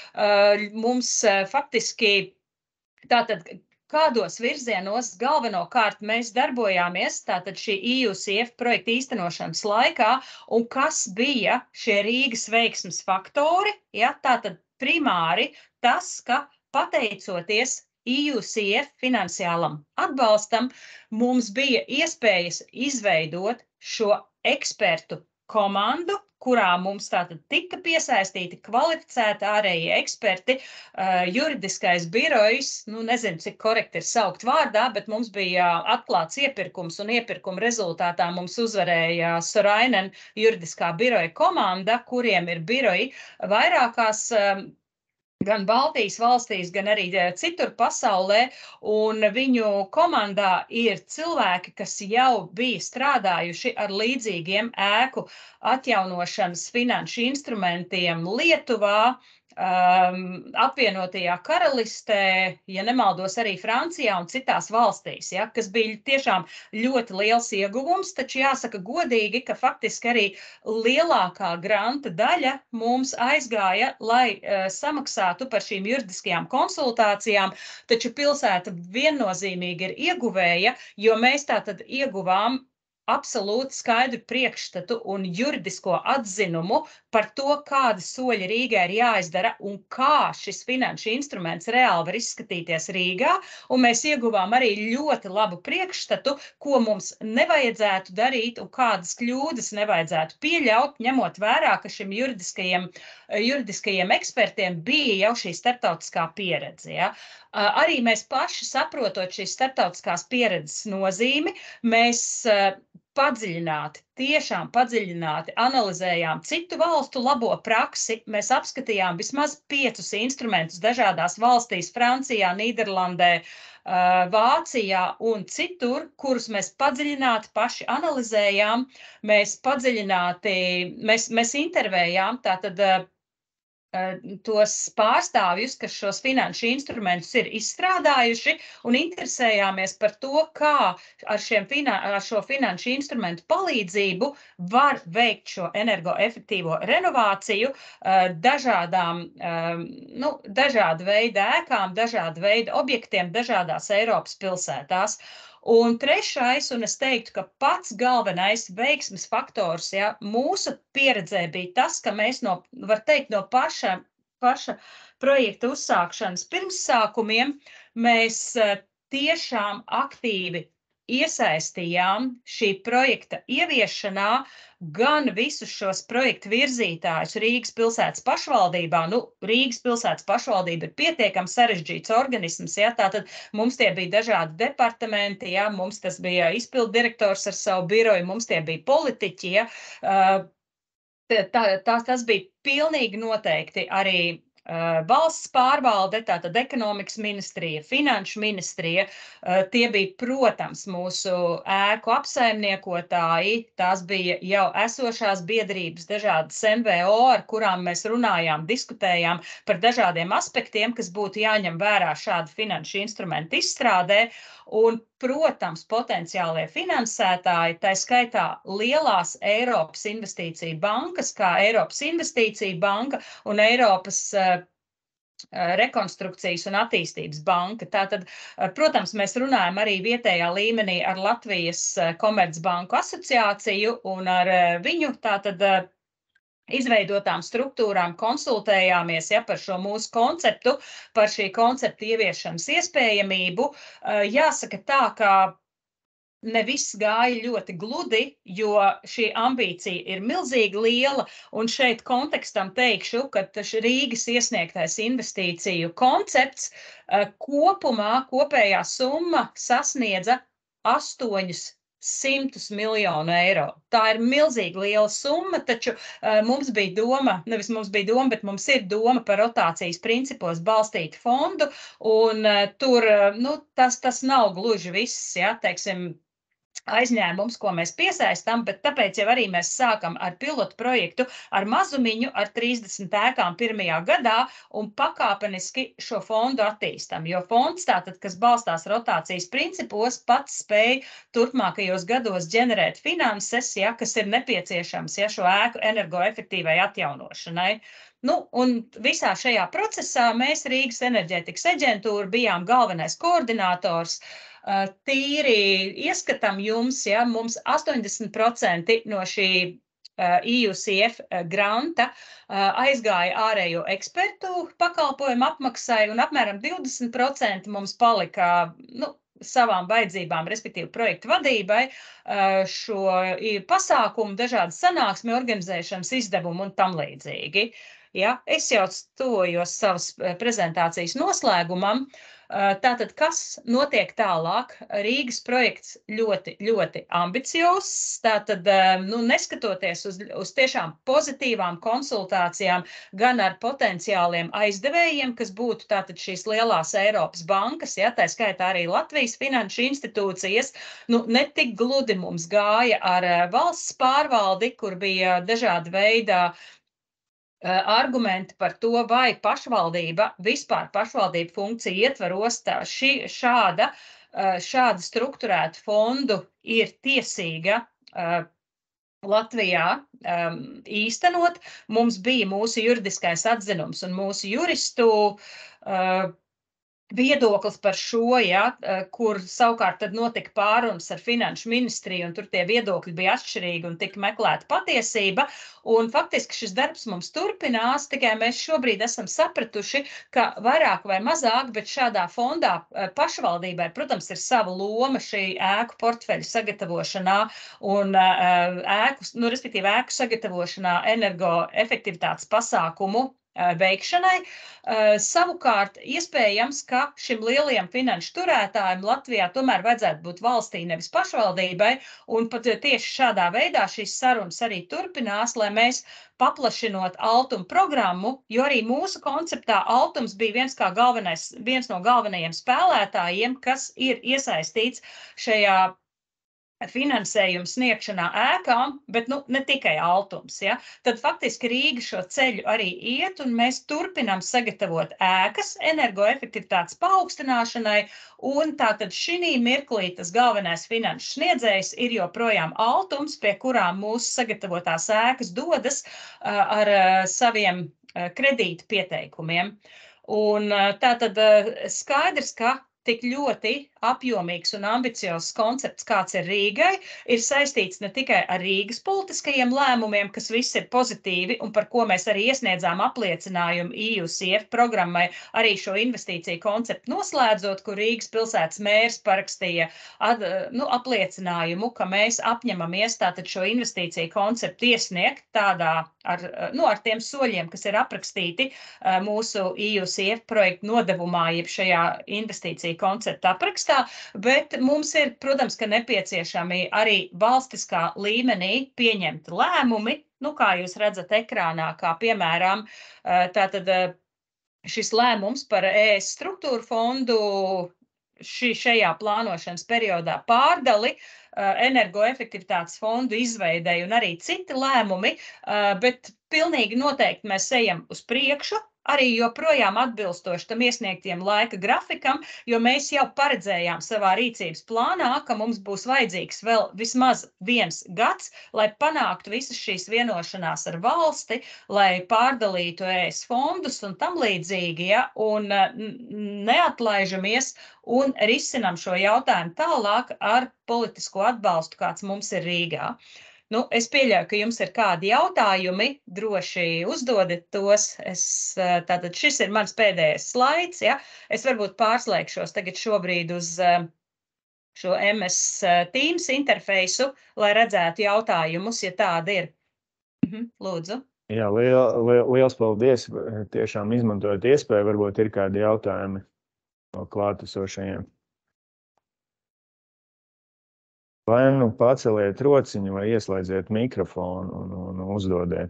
mums faktiski tātad kādos virzienos galvenokārt mēs darbojāmies tātad šī EUCF projekta īstenošanas laikā un kas bija šie Rīgas veiksmes faktori, tātad primāri tas, ka pateicoties EUCF finansiālam atbalstam, mums bija iespējas izveidot šo ekspertu komandu, kurā mums tātad tika piesaistīti kvalificēti ārējie eksperti, juridiskais birojs, nezinu, cik korekti ir saukt vārdā, bet mums bija atklāts iepirkums, un iepirkuma rezultātā mums uzvarēja Sorainen juridiskā biroja komanda, kuriem ir biroji vairākās gan Baltijas valstīs, gan arī citur pasaulē, un viņu komandā ir cilvēki, kas jau bija strādājuši ar līdzīgiem ēku atjaunošanas finanšu instrumentiem Lietuvā, apvienotajā karalistē, ja nemaldos arī Francijā un citās valstīs, kas bija tiešām ļoti liels ieguvums, taču jāsaka godīgi, ka faktiski arī lielākā granta daļa mums aizgāja, lai samaksātu par šīm juridiskajām konsultācijām, taču pilsēta viennozīmīgi ir ieguvēja, jo mēs tātad ieguvām absolūti skaidru priekšstatu un juridisko atzinumu par to, kādi soļi Rīgai ir jāizdara un kā šis finanšu instruments reāli var izskatīties Rīgā, un mēs ieguvām arī ļoti labu priekšstatu, ko mums nevajadzētu darīt un kādas kļūdas nevajadzētu pieļaut, ņemot vērā, ka šim juridiskajiem ekspertiem bija jau šī starptautiskā pieredze. Arī mēs paši saprotot šīs starptautiskās pieredzes nozīmi, mēs tiešām padziļināti analizējām citu valstu labo praksi. Mēs apskatījām vismaz 5 instrumentus dažādās valstīs, Francijā, Nīderlandē, Vācijā un citur, kurus mēs padziļināti paši analizējām. Mēs intervējām tātad tos pārstāvjus, kas šos finanšu instrumentus ir izstrādājuši, un interesējāmies par to, kā ar šo finanšu instrumentu palīdzību var veikt šo energoefektīvo renovāciju dažādu veidu ēkām, dažādu veidu objektiem, dažādās Eiropas pilsētās. Un trešais, un es teiktu, ka pats galvenais veiksmes faktors, mūsu pieredzē bija tas, ka mēs no paša projekta uzsākšanas pirmsākumiem mēs tiešām aktīvi iesaistījām šī projekta ieviešanā gan visus šos projektu virzītājus Rīgas pilsētas pašvaldībā. Rīgas pilsētas pašvaldība ir pietiekami sarežģīts organisms, tātad mums tie bija dažādi departamenti, mums tas bija izpildu direktors ar savu biroju, mums tie bija politiķi, Tas bija pilnīgi noteikti arī valsts pārvalde, tātad ekonomikas ministrija, finanšu ministrija, tie bija, protams, mūsu ēku apsaimniekotāji, tās bija jau esošās biedrības, dažādas NVO, ar kurām mēs runājām, diskutējām par dažādiem aspektiem, kas būtu jāņem vērā šādu finanšu instrumentu izstrādē, un, protams, potenciālie finansētāji, tā skaitā lielās Eiropas investīcija bankas, kā Eiropas investīcija banka un Eiropas rekonstrukcijas un attīstības banka. Tātad, protams, mēs runājam arī vietējā līmenī ar Latvijas Komercbanku asociāciju un ar viņu tātad izveidotām struktūrām konsultējāmies par šo mūsu konceptu, par šī koncepta ieviešanas iespējamību. Jāsaka tā, ka ne viss gāja ļoti gludi, jo šī ambīcija ir milzīgi liela, un šeit kontekstam teikšu, ka Rīgas iesniegtais investīciju koncepts kopējā summa sasniedza 800 miljonu eiro. Tā ir milzīgi liela summa, taču mums bija doma, nevis mums bija doma, bet mums ir doma par rotācijas principos balstītu fondu, un tur, tas nav gluži viss, teiksim, aizņēmums, ko mēs piesaistām, bet tāpēc jau arī mēs sākam ar pilotu projektu ar mazumiņu, ar 30 ēkām pirmajā gadā un pakāpeniski šo fondu attīstam, jo fonds tātad, kas balstās rotācijas principos, pats spēj turpmākajos gados ģenerēt finanses, kas ir nepieciešams, šo ēku energoefektīvai atjaunošanai. Un visā šajā procesā mēs Rīgas enerģētikas aģentūra bijām galvenais koordinators. Tīri ieskatam jums, mums 80% no šī EUCF granta aizgāja ārējo ekspertu pakalpojumu apmaksai un apmēram 20% mums palika, savām vajadzībām, respektīvi projektu vadībai, šo pasākumu, dažādu sanāksmi organizēšanas izdevumu un tam līdzīgi. Es jau tuvojos savas prezentācijas noslēgumam. Tātad, kas notiek tālāk? Rīgas projekts ļoti, ļoti ambiciozs. Tātad, neskatoties uz tiešām pozitīvām konsultācijām gan ar potenciāliem aizdevējiem, kas būtu tātad šīs lielās Eiropas bankas, tā skaitā arī Latvijas finanšu institūcijas, ne tik gludi mums gāja ar valsts pārvaldi, kur bija dažādi veidā argumenti par to, vai pašvaldība, vispār pašvaldība funkcija ietvaros šāda strukturēta fondu ir tiesīga Latvijā īstenot. Mums bija mūsu juridiskais atzinums un mūsu juristu viedoklis par šo, kur savukārt tad notika pārunas ar finanšu ministriju, un tur tie viedokļi bija atšķirīgi un tika meklēta patiesība. Un faktiski šis darbs mums turpinās, tikai mēs šobrīd esam sapratuši, ka vairāk vai mazāk, bet šādā fondā pašvaldībai, protams, ir sava loma šī ēku portfeļu sagatavošanā un respektīvi ēku sagatavošanā energoefektivitātes pasākumu veikšanai. Savukārt, iespējams, ka šim lielajam finanšu turētājiem Latvijā tomēr vajadzētu būt valstī, nevis pašvaldībai, un pat tieši šādā veidā šīs sarunas arī turpinās, lai mēs paplašinot Altuma programmu, jo arī mūsu konceptā Altums bija viens no galvenajiem spēlētājiem, kas ir iesaistīts šajā finansējumu sniegšanā ēkām, bet ne tikai Altums. Tad faktiski Rīga šo ceļu arī iet, un mēs turpinām sagatavot ēkas energoefektivitātes paaugstināšanai, un tātad šī mirklī tas galvenais finanšu sniedzējs ir joprojām Altums, pie kurām mūsu sagatavotās ēkas dodas ar saviem kredītu pieteikumiem. Un tātad skaidrs, ka tik ļoti apjomīgs un ambiciozs koncepts, kāds ir Rīgai, ir saistīts ne tikai ar Rīgas politiskajiem lēmumiem, kas viss ir pozitīvi un par ko mēs arī iesniedzām apliecinājumu EUCF programmai, arī šo investīciju konceptu noslēdzot, kur Rīgas pilsētas mērs parakstīja apliecinājumu, ka mēs apņemamies tātad šo investīciju konceptu iesniegt tādā ar tiem soļiem, kas ir aprakstīti mūsu EUCF projektu nodevumā, jeb šajā investīciju konceptu aprakstā, bet mums ir, protams, ka nepieciešami arī valstiskā līmenī pieņemti lēmumi, nu, kā jūs redzat ekrānā, kā piemēram, tātad šis lēmums par ES struktūru fondu šajā plānošanas periodā pārdali, energoefektivitātes fondu izveidei un arī citi lēmumi, bet pilnīgi noteikti mēs ejam uz priekšu, arī joprojām atbilstoši tam iesniegtiem laika grafikam, jo mēs jau paredzējām savā rīcības plānā, ka mums būs vajadzīgs vēl vismaz 1 gads, lai panāktu visas šīs vienošanās ar valsti, lai pārdalītu ES fondus un tam līdzīgi, ja, un neatlaižamies un risinam šo jautājumu tālāk ar politisko atbalstu, kāds mums ir Rīgā. Nu, es pieļauju, ka jums ir kādi jautājumi, droši uzdodiet tos. Tātad šis ir mans pēdējais slaids, ja. Es varbūt pārslēgšos tagad šobrīd uz šo MS Teams interfeisu, lai redzētu jautājumus, ja tādi ir. Lūdzu. Jā, liels paldies. Tiešām izmantojot iespēju, varbūt ir kādi jautājumi no klātesošajiem. Vai nu paceliet rociņu vai ieslēdziet mikrofonu un uzdodiet.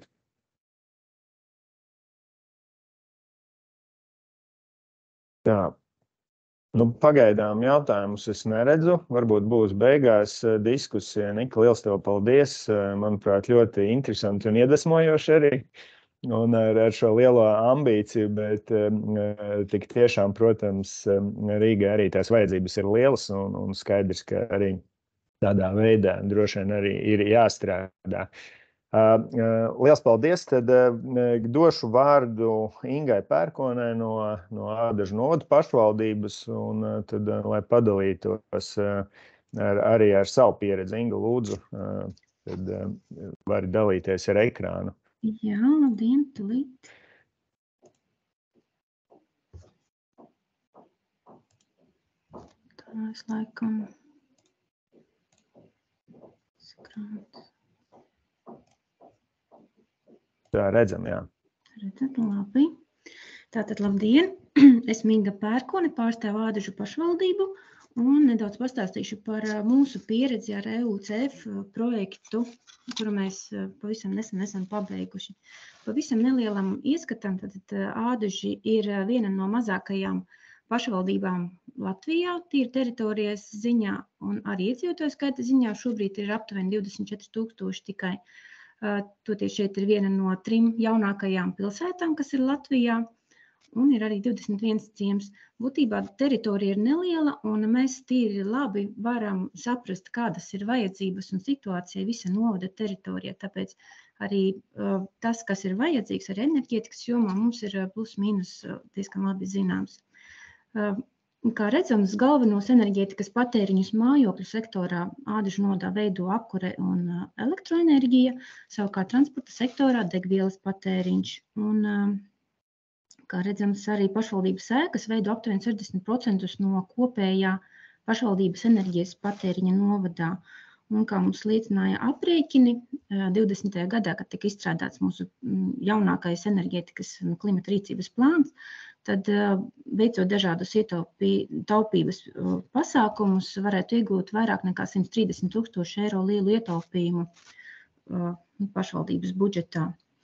Tā, nu pagaidām jautājumus es neredzu, varbūt būs beigās diskusija. Nika, liels tev paldies, manuprāt, ļoti interesanti un iedvesmojoši arī. Un ar šo lielo ambīciju, bet tik tiešām, protams, Rīgai arī tās vajadzības ir lielas un skaidrs, ka arī tādā veidā droši vien arī ir jāstrādā. Liels paldies, tad došu vārdu Ingai Pērkonai no Ādažu novada pašvaldības, un tad, lai padalītos arī ar savu pieredzi. Inga, lūdzu, tad vari dalīties ar ekrānu. Jā, labdien, tulīt. Tā es laikam... Tā redzam, jā. Redzat, labi. Tātad, labdien, esmu Inga Pērkone, pārstāvu Ādažu pašvaldību un nedaudz pastāstīšu par mūsu pieredzi ar EUCF projektu, kuru mēs pavisam nesen pabeiguši. Pavisam nelielam ieskatam, tad Ādaži ir viena no mazākajām pašvaldībām Latvijā, tīri teritorijas ziņā un arī iedzīvotāju skaita ziņā. Šobrīd ir aptuveni 24,000 tikai. Toties šeit ir viena no 3 jaunākajām pilsētām, kas ir Latvijā, un ir arī 21 ciems. Būtībā teritorija ir neliela, un mēs tīri labi varam saprast, kādas ir vajadzības un situācija visa novada teritorijā. Tāpēc arī tas, kas ir vajadzīgs arī enerģētikas jomā, mums ir plus mīnus diezgan labi zināms. Kā redzams, galvenos enerģētikas patēriņus mājokļu sektorā Ādažu novadā veido apkure un elektroenerģija, savukārt transporta sektorā degvielas patēriņš. Un, kā redzams, arī pašvaldības ēkas veido aptuveni 60% no kopējā pašvaldības enerģijas patēriņa novadā. Un kā mums liecināja aprēķini 20. gadā, kad tika izstrādāts mūsu jaunākais enerģētikas un klimata rīcības plāns, tad veicot dažādus taupības pasākumus, varētu iegūt vairāk nekā 130,000 eiro lielu ietaupījumu pašvaldības budžetā.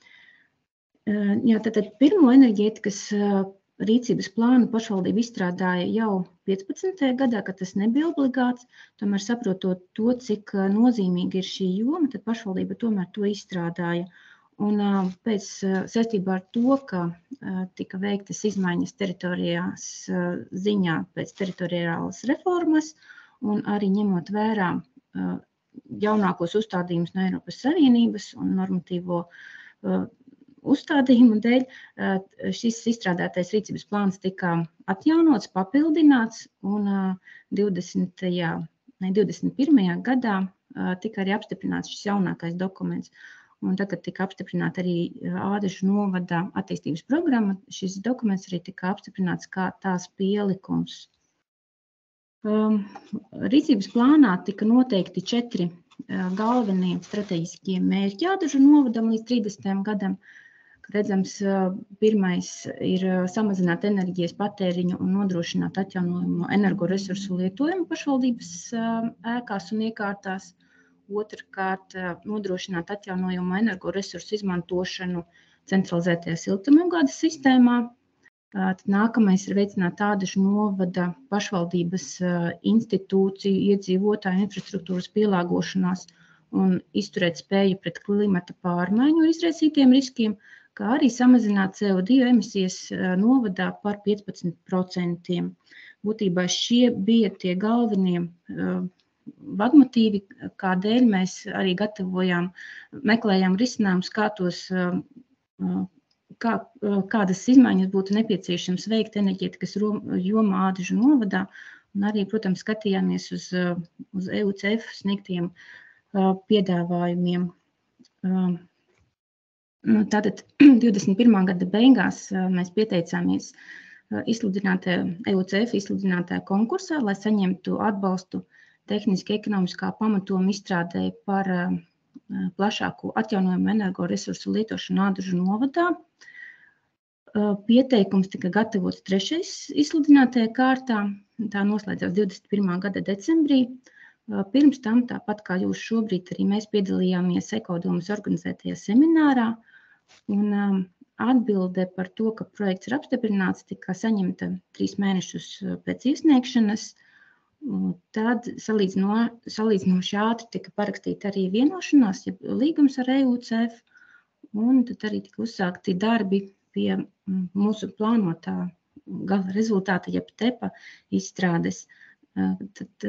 Jā, tātad pirmo enerģētikas rīcības plānu pašvaldība izstrādāja jau 15. gadā, kad tas nebija obligāts. Tomēr saprotot to, cik nozīmīgi ir šī joma, tad pašvaldība tomēr to izstrādāja. Un pēc saistībā ar to, ka tika veiktas izmaiņas teritorijās ziņā pēc teritoriālas reformas un arī ņemot vērā jaunākos uzstādījumus no Eiropas Savienības un normatīvo uzstādījumu dēļ, šis izstrādātais rīcības plāns tika atjaunots, papildināts un 21. gadā tika arī apstiprināts šis jaunākais dokuments. Un tagad tika apstiprināta arī Ādažu novada attīstības programma. Šis dokuments arī tika apstiprināts kā tās pielikums. Rīcības plānā tika noteikti 4 galvenie strateģiskie mērķi Ādažu novadam līdz 30. gadam. Redzams, pirmais ir samazināt enerģijas patēriņu un nodrošināt atjaunojumu energoresursu lietojumu pašvaldības ēkās un iekārtās. otrkārt nodrošināt atjaunojumu energoresursu izmantošanu centralizētajā siltumapgādes sistēmā. Tad nākamais ir veicināt Ādažu novada pašvaldības institūciju, iedzīvotāju infrastruktūras pielāgošanās un izturēt spēju pret klimata pārmaiņu izraisītiem riskiem, kā arī samazināt CO2 emisijas novadā par 15%. Būtībā šie bija tie galvenie vadmotīvi, kādēļ mēs arī meklējām risinājumus, kādas izmaiņas būtu nepieciešams veikt enerģētikas jomā Ādažu novadā, un arī, protams, skatījāmies uz EUCF sniegtiem piedāvājumiem. Tātad 21. gada beigās mēs pieteicāmies EUCF izsludinātajā konkursā, lai saņemtu atbalstu tehniski ekonomiskā pamatoma izstrādē par plašāku atjaunojumu energoresursu lietošanu Ādažu novadā. Pieteikums tika gatavots 3. izsludinātajā kārtā, tā noslēdzās 21. gada decembrī. Pirms tam, tāpat kā jūs šobrīd, arī mēs piedalījāmies Ekodomas organizētajā seminārā, un atbilde par to, ka projekts ir apstiprināts, tika saņemta 3 mēnešus pēc iesniegšanas. Tad salīdzinoši ātri tika parakstīta arī vienošanās, ja līgums ar EUCF, un tad arī tika uzsākti darbi pie mūsu plānotā gala rezultāta, jeb TEPA izstrādes. Tad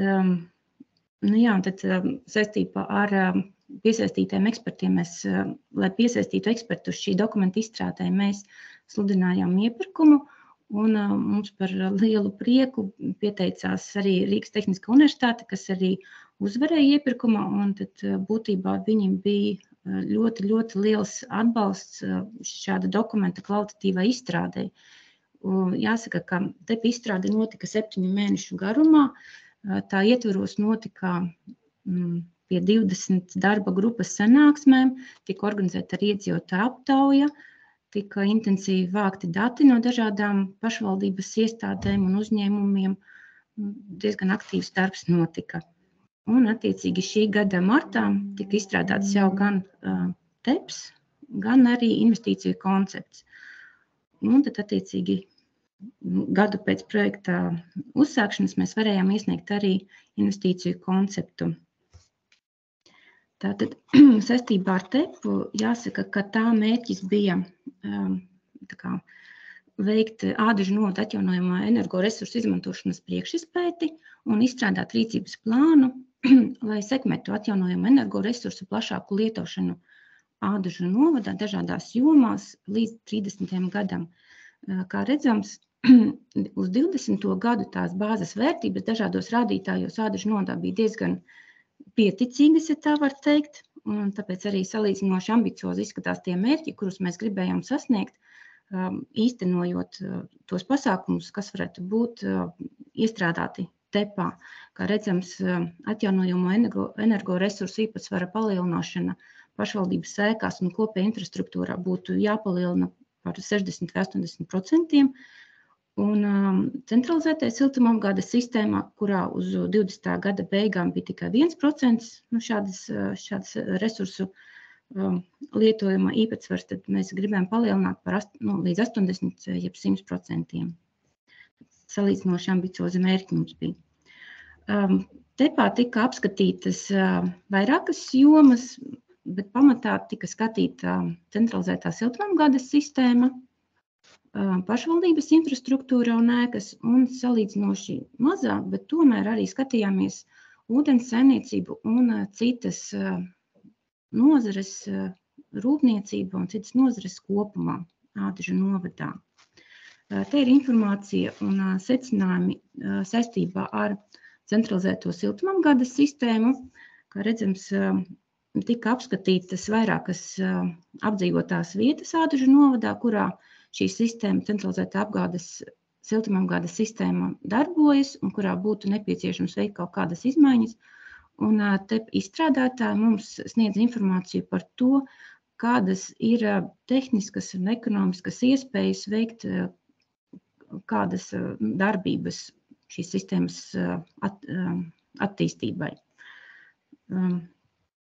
saistībā ar piesaistītiem ekspertiem, lai piesaistītu ekspertu uz šī dokumenta izstrādē, mēs sludinājām iepirkumu, un mums par lielu prieku pieteicās arī Rīgas Tehniskā universitāte, kas arī uzvarēja iepirkumā, un tad būtībā viņiem bija ļoti, ļoti liels atbalsts šāda dokumenta kvalitatīvai izstrādei. Jāsaka, ka TEPA izstrāde notika 7 mēnešu garumā, tā ietveros notika pie 20 darba grupas sanāksmēm, tika organizēta arī iedzīvotāju aptauja, tika intensīvi vākti dati no dažādām pašvaldības iestādēm un uzņēmumiem. Diezgan aktīvs darbs notika. Un attiecīgi šī gada martā tika izstrādāts jau gan TEPS, gan arī investīciju koncepts. Un tad attiecīgi gadu pēc projekta uzsākšanas mēs varējām iesniegt arī investīciju konceptu. Tātad saistībā ar TEPu jāsaka, ka tā mērķis bija veikt Ādažu novada atjaunojamā energoresursu izmantošanas priekšizpēti un izstrādāt rīcības plānu, lai sekmētu atjaunojamu energoresursu plašāku lietošanu Ādažu novadā dažādās jomās līdz 30. gadam. Kā redzams, uz 20. gadu tās bāzes vērtības dažādos rādītājos Ādažu novadā bija diezgan pieticīgas, ja tā var teikt, un tāpēc arī salīdzinoši ambiciozi izskatās tie mērķi, kurus mēs gribējām sasniegt, īstenojot tos pasākumus, kas varētu būt iestrādāti TEPā. Kā redzams, atjaunojamo energoresursu īpatsvara palielināšana pašvaldības ēkās un kopējā infrastruktūrā būtu jāpalielina par 60–80%, un centralizētajā siltumapgādes sistēmā, kurā uz 20. gada beigām bija tikai 1% šādas resursu lietojuma īpatsvars, tad mēs gribējām palielināt līdz 80, jeb 100%. Salīdzinoši ambiciozi mērķi mums bija. TEPā tika apskatītas vairākas jomas, bet pamatā tika skatīta centralizētā siltumapgādes sistēma, pašvaldības infrastruktūra un ēkas, un salīdzinoši mazā, bet tomēr arī skatījāmies ūdens saimniecību un citas nozares, rūpniecība un citas nozares kopumā Ādažu novadā. Te ir informācija un secinājumi saistībā ar centralizēto siltumapgādes sistēmu. Kā redzams, tika apskatītas vairākas apdzīvotās vietas Ādažu novadā, kurā šī sistēma, centralizētā siltumapgādes sistēma darbojas un kurā būtu nepieciešams veikt kaut kādas izmaiņas. Un TEP izstrādātāji mums sniedz informāciju par to, kādas ir tehniskas un ekonomiskas iespējas veikt kādas darbības šīs sistēmas attīstībai.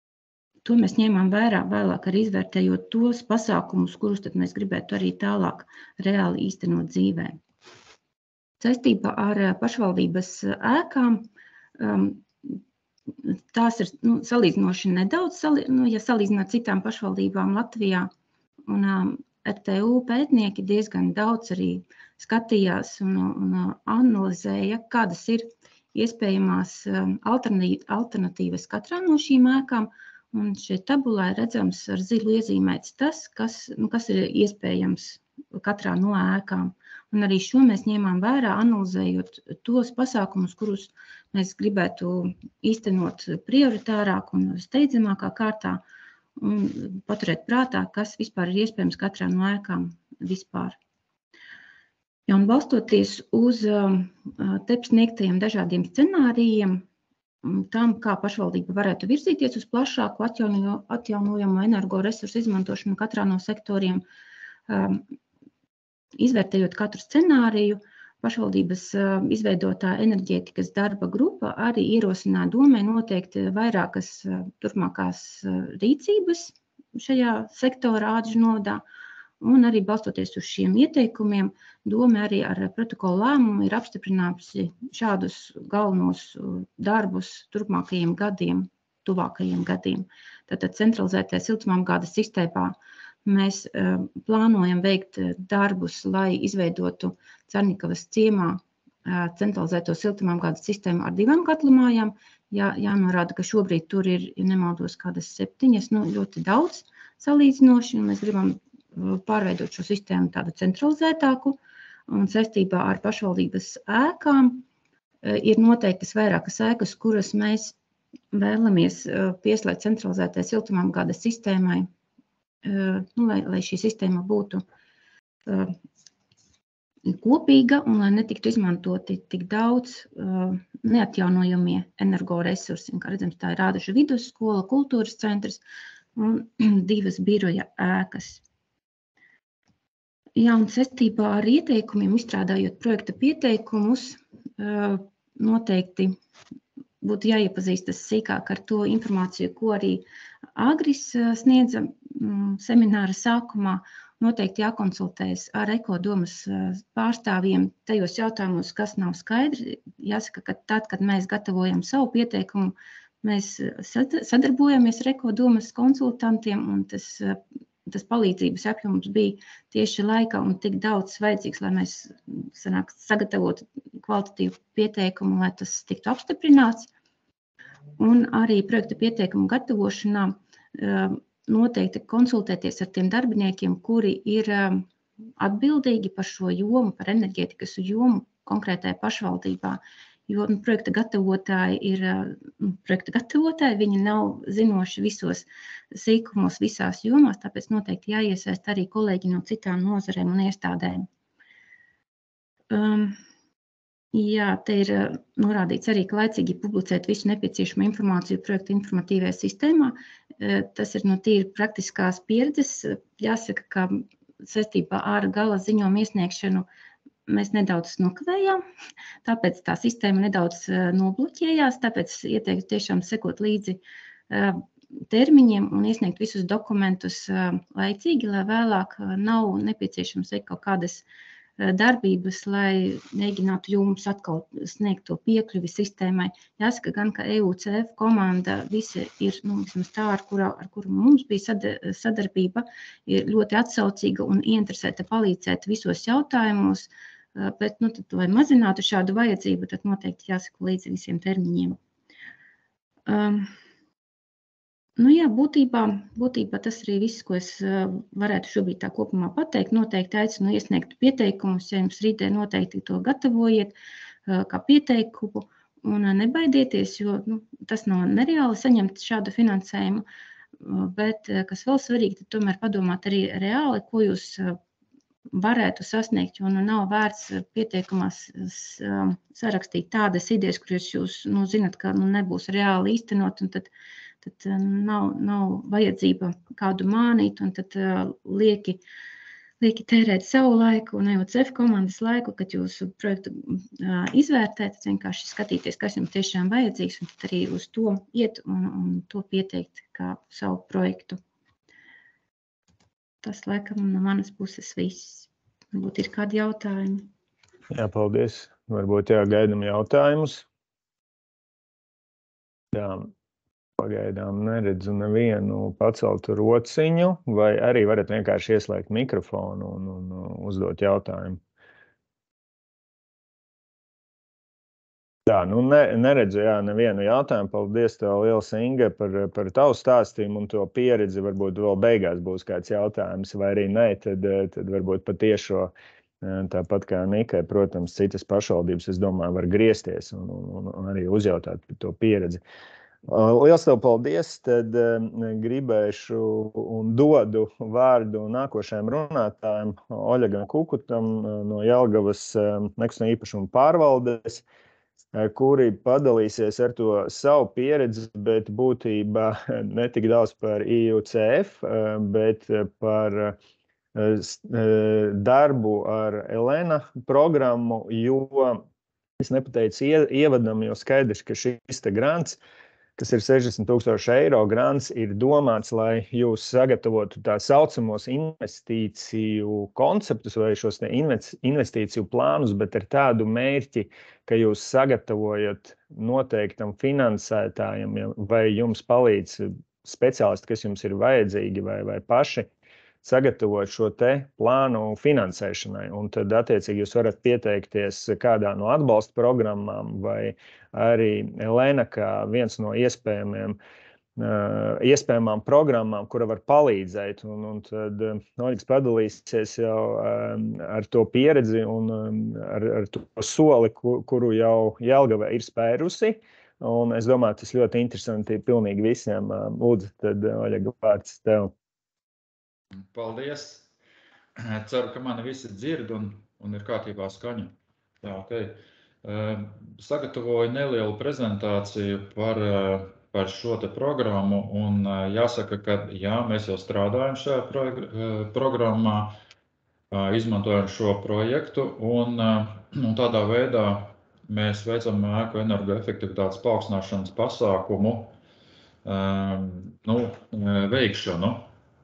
To mēs ņēmām vērā vēlāk arī izvērtējot tos pasākumus, kurus tad mēs gribētu arī tālāk reāli īstenot dzīvē. Saistībā ar pašvaldības ēkām tās ir salīdzinoši nedaudz, ja salīdzināt ar citām pašvaldībām Latvijā. Un RTU pētnieki diezgan daudz arī skatījās un analizēja, kādas ir iespējamās alternatīvas katrā no šīm ēkām. Un šeit tabulā ir redzams ar zilu iezīmēts tas, kas ir iespējams katrā no ēkām. Un arī šo mēs ņēmām vērā, analizējot tos pasākumus, kurus mēs gribētu īstenot prioritārāk un steidzamākā kārtā un paturēt prātā, kas vispār ir iespējams katrā no ēkām vispār. Ja, un balstoties uz te sniegtajiem dažādiem scenārijiem, tam, kā pašvaldība varētu virzīties uz plašāku atjaunojamo energoresursu izmantošanu katrā no sektoriem, izvērtējot katru scenāriju, pašvaldības izveidotā enerģētikas darba grupa arī ierosināja domē noteikti vairākas turpmākās rīcības šajā sektora āģu nodā. Un arī balstoties uz šiem ieteikumiem, doma arī ar protokolu lēmumu ir apstiprinājusi šādus galvenos darbus turpmākajiem gadiem, tuvākajiem gadiem. Tātad centralizētajā siltumapgādes sistēmā mēs plānojam veikt darbus, lai izveidotu Cernikavas ciemā centralizēto siltumapgādes sistēmu ar 2 katlamājām. Jānorāda, ka šobrīd tur ir, ja nemaldos, kādas 7, ļoti daudz salīdzinoši, un mēs gribam pārveidot šo sistēmu tādu centralizētāku, un saistībā ar pašvaldības ēkām ir noteiktas vairākas ēkas, kuras mēs vēlamies pieslēgt centralizētai siltumapgādes sistēmai, lai šī sistēma būtu kopīga un lai netiktu izmantoti tik daudz neatjaunojamie energoresursi. Kā redzams, tā ir Rāduša vidusskola, kultūras centrs un 2 biroja ēkas. Jā, un saistībā ar ieteikumiem, izstrādājot projekta pieteikumus, noteikti būtu jāiepazīstas sīkāk ar to informāciju, ko arī Agris sniedza semināra sākumā. Noteikti jākonsultējas ar Ekodomas pārstāvjiem tajos jautājumos, kas nav skaidri. Jāsaka, ka tad, kad mēs gatavojam savu pieteikumu, mēs sadarbojamies ar Ekodomas konsultantiem, un tas palīdzības apjoms bija tieši laikā un tik daudz vajadzīgs, lai mēs sagatavotu kvalitatīvu pieteikumu, lai tas tiktu apstiprināts. Un arī projekta pieteikumu gatavošanā noteikti konsultēties ar tiem darbiniekiem, kuri ir atbildīgi par šo jomu, par enerģētikas jomu konkrētajā pašvaldībā. Jo projekta gatavotāji viņi nav zinoši visos sīkumos, visās jomās, tāpēc noteikti jāiesaist arī kolēģi no citām nozarēm un iestādēm. Jā, te ir norādīts arī, ka laicīgi publicēt visu nepieciešamo informāciju projekta informatīvajā sistēmā. Tas ir no tīri praktiskās pieredzes. Jāsaka, ka saistībā ar gala ziņojumu iesniegšanu mēs nedaudz nokavējām, tāpēc tā sistēma nedaudz nobloķējās, tāpēc ieteiktu tiešām sekot līdzi termiņiem un iesniegt visus dokumentus laicīgi, lai vēlāk nav nepieciešams veikt kaut kādas darbības, lai mēģinātu jums atkal sniegt to piekļuvi sistēmai. Jāsaka gan, ka EUCF komanda visi ir, vismaz tā, ar kuru mums bija sadarbība, ir ļoti atsaucīga un ieinteresēta palīdzēt visos jautājumos, bet, tad, lai mazinātu šādu vajadzību, tad noteikti jāsako līdzi visiem termiņiem. Jā, būtībā tas arī viss, ko es varētu šobrīd tā kopumā pateikt. Noteikti aicinu iesniegt pieteikumus, ja jums rītē noteikti to gatavojiet kā pieteikumu un nebaidieties, jo tas nav nereāli saņemt šādu finansējumu, bet, kas vēl svarīgi, tad tomēr padomāt arī reāli, ko jūs varētu sasniegt, jo nav vērts pieteikumās sarakstīt tādas idejas, kuras jūs zinat, ka nebūs reāli īstenot, un tad nav vajadzība kādu mānīt, un tad lieki lieki tērēt savu laiku un EUCF komandas laiku, kad jūsu projektu izvērtēt, vienkārši skatīties, kas jums tiešām vajadzīgs, un tad arī uz to iet un to pieteikt kā savu projektu. Tas, laikam, no manas puses viss. Varbūt ir kādi jautājumi. Jā, paldies. Varbūt gaidam jautājumus. Jā, pagaidām neredzu nevienu paceltu rociņu, vai arī varat vienkārši ieslēgt mikrofonu un uzdot jautājumu. Tā, neredzu nevienu jautājumu. Paldies tev liels, Inga, par tavu stāstījumu un to pieredzi. Varbūt vēl beigās būs kāds jautājums, vai arī nē, tad varbūt patiešo, tāpat kā Nikai, protams, citas pašvaldības, es domāju, var griezties un arī uzjautāt par to pieredzi. Liels tev paldies, tad gribēšu un dodu vārdu nākošajam runātājam, Oļegam Kukutam no Jelgavas nekustamā īpašuma pārvaldes, kuri padalīsies ar to savu pieredzi, bet būtībā ne tik daudz par EUCF, bet par darbu ar Elena programmu, jo es nepateicu ievadam, jo skaidrs, ka šis te grants, kas ir 60,000 eiro grants, ir domāts, lai jūs sagatavotu tā saucamos investīciju konceptus vai šos investīciju plānus, bet ar tādu mērķi, ka jūs sagatavojat noteiktam finansētājiem vai jums palīdz speciālisti, kas jums ir vajadzīgi vai paši sagatavot šo te plānu finansēšanai. Un tad, attiecīgi, jūs varat pieteikties kādā no atbalsta programmām vai arī Elena kā viens no iespējamām programmām, kura var palīdzēt. Un tad Oļegs padalīsies jau ar to pieredzi un ar to soli, kuru jau Jelgava ir spērusi. Un es domāju, tas ļoti interesanti pilnīgi visiem. Lūdzu, tad Oļega vārds tev. Paldies. Ceru, ka mani visi dzird un ir kārtībā skaņa. Jā, okay. Sagatavoju nelielu prezentāciju par šo te programmu un jāsaka, ka jā, mēs jau strādājam šajā programmā, izmantojam šo projektu un tādā veidā mēs veicam ēku energoefektivitātes paaugstināšanas pasākumu veikšanu.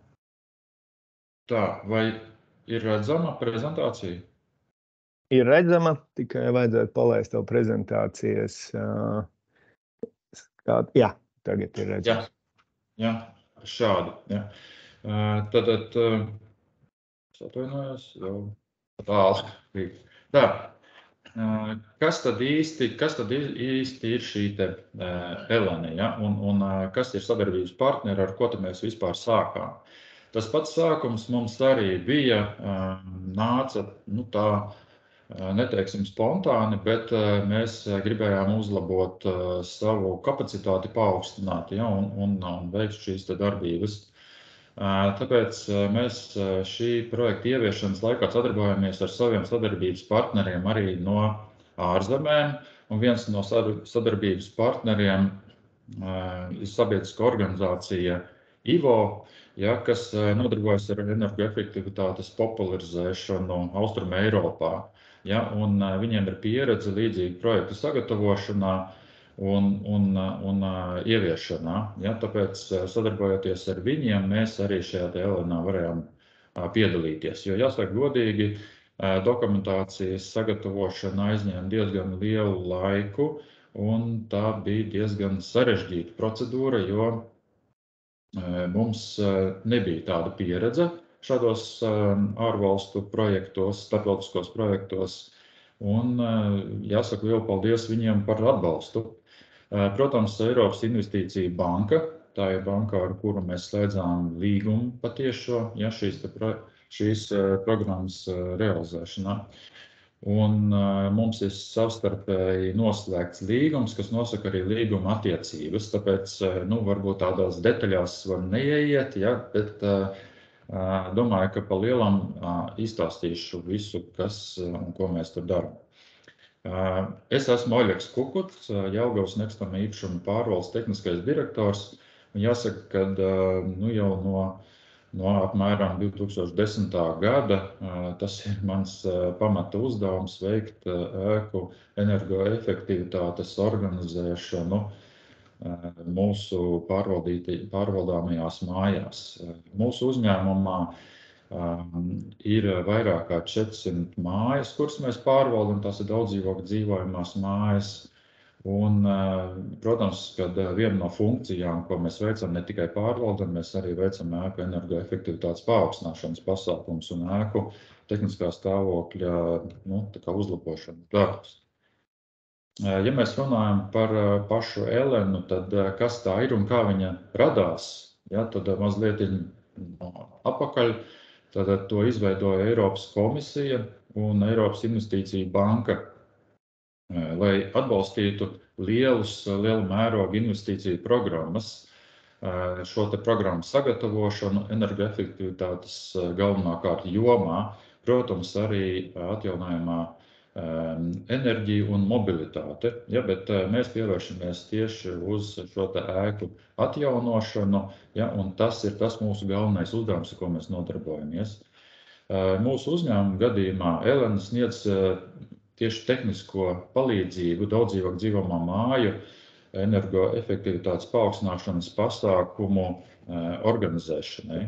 Tā, vai ir redzama prezentācija? Ir redzama, tikai vajadzētu palaist tev prezentācijas. Jā, tagad ir redzams. Jā, šādi. Jā. Tad es atvainojos jau tālu. Tā, kas tad īsti ir šī te Elena, ja? Un kas ir sadarbības partneri, ar ko mēs vispār sākām? Tas pats sākums mums arī bija, nāca, tā, neteiksim spontāni, bet mēs gribējām uzlabot savu kapacitāti, paaugstināt, ja, un veikt šīs te darbības. Tāpēc mēs šī projekta ieviešanas laikā sadarbojāmies ar saviem sadarbības partneriem arī no ārzemēm, un viens no sadarbības partneriem ir sabiedriska organizācija IVO, ja, kas nodarbojas ar energoefektivitātes popularizēšanu Austrum Eiropā. Ja, un viņiem ir pieredze līdzīga projektu sagatavošanā un ieviešanā. Ja, tāpēc, sadarbojoties ar viņiem, mēs arī šajā Elenā varējām piedalīties. Jo, jāsaka godīgi, dokumentācijas sagatavošana aizņēma diezgan lielu laiku, un tā bija diezgan sarežģīta procedūra, jo mums nebija tāda pieredze šādos ārvalstu projektos, starptautiskos projektos, un jāsaka lielu paldies viņiem par atbalstu. Protams, Eiropas Investīcija banka, tā ir banka, ar kuru mēs slēdzām līgumu patiešo, ja, šīs programmas realizēšanā. Un mums ir savstarpēji noslēgts līgums, kas nosaka arī līguma attiecības, tāpēc, varbūt tādās detaļās var neieiet, ja, bet domāju, ka pa lielam izstāstīšu visu, kas un ko mēs tur darām. Es esmu Oļegs Kukuts, Jelgavas nekustamā īpašuma pārvaldes tehniskais direktors. Jāsaka, ka jau no no apmēram 2010. gada. Tas ir mans pamata uzdevums veikt ēku energoefektivitātes organizēšanu mūsu pārvaldāmajās mājās. Mūsu uzņēmumā ir vairāk kā 400 mājas, kuras mēs pārvaldam, tās ir daudzdzīvokļu dzīvojamās mājas. Un, protams, kad viena no funkcijām, ko mēs veicam, ne tikai pārvaldam, mēs arī veicam ēku energoefektivitātes paaugstināšanas pasākums un ēku tehniskā stāvokļa uzlabošanu darbus. Ja mēs runājam par pašu Elenu, tad kas tā ir un kā viņa radās, tad mazliet apakaļ, tad to izveidoja Eiropas komisija un Eiropas investīcija banka, lai atbalstītu lielu mērogu investīciju programmas, šo te programmu sagatavošanu energoefektivitātes galvenokārt jomā, protams, arī atjaunojamā enerģija un mobilitāte, bet mēs pievēršamies tieši uz šo te ēku atjaunošanu, un tas ir tas mūsu galvenais uzdevums, ar ko mēs nodarbojamies. Mūsu uzņēmuma gadījumā Elena sniedz tieši tehnisko palīdzību daudzdzīvokļu dzīvojamo māju energoefektivitātes paaugstināšanas pasākumu organizēšanai.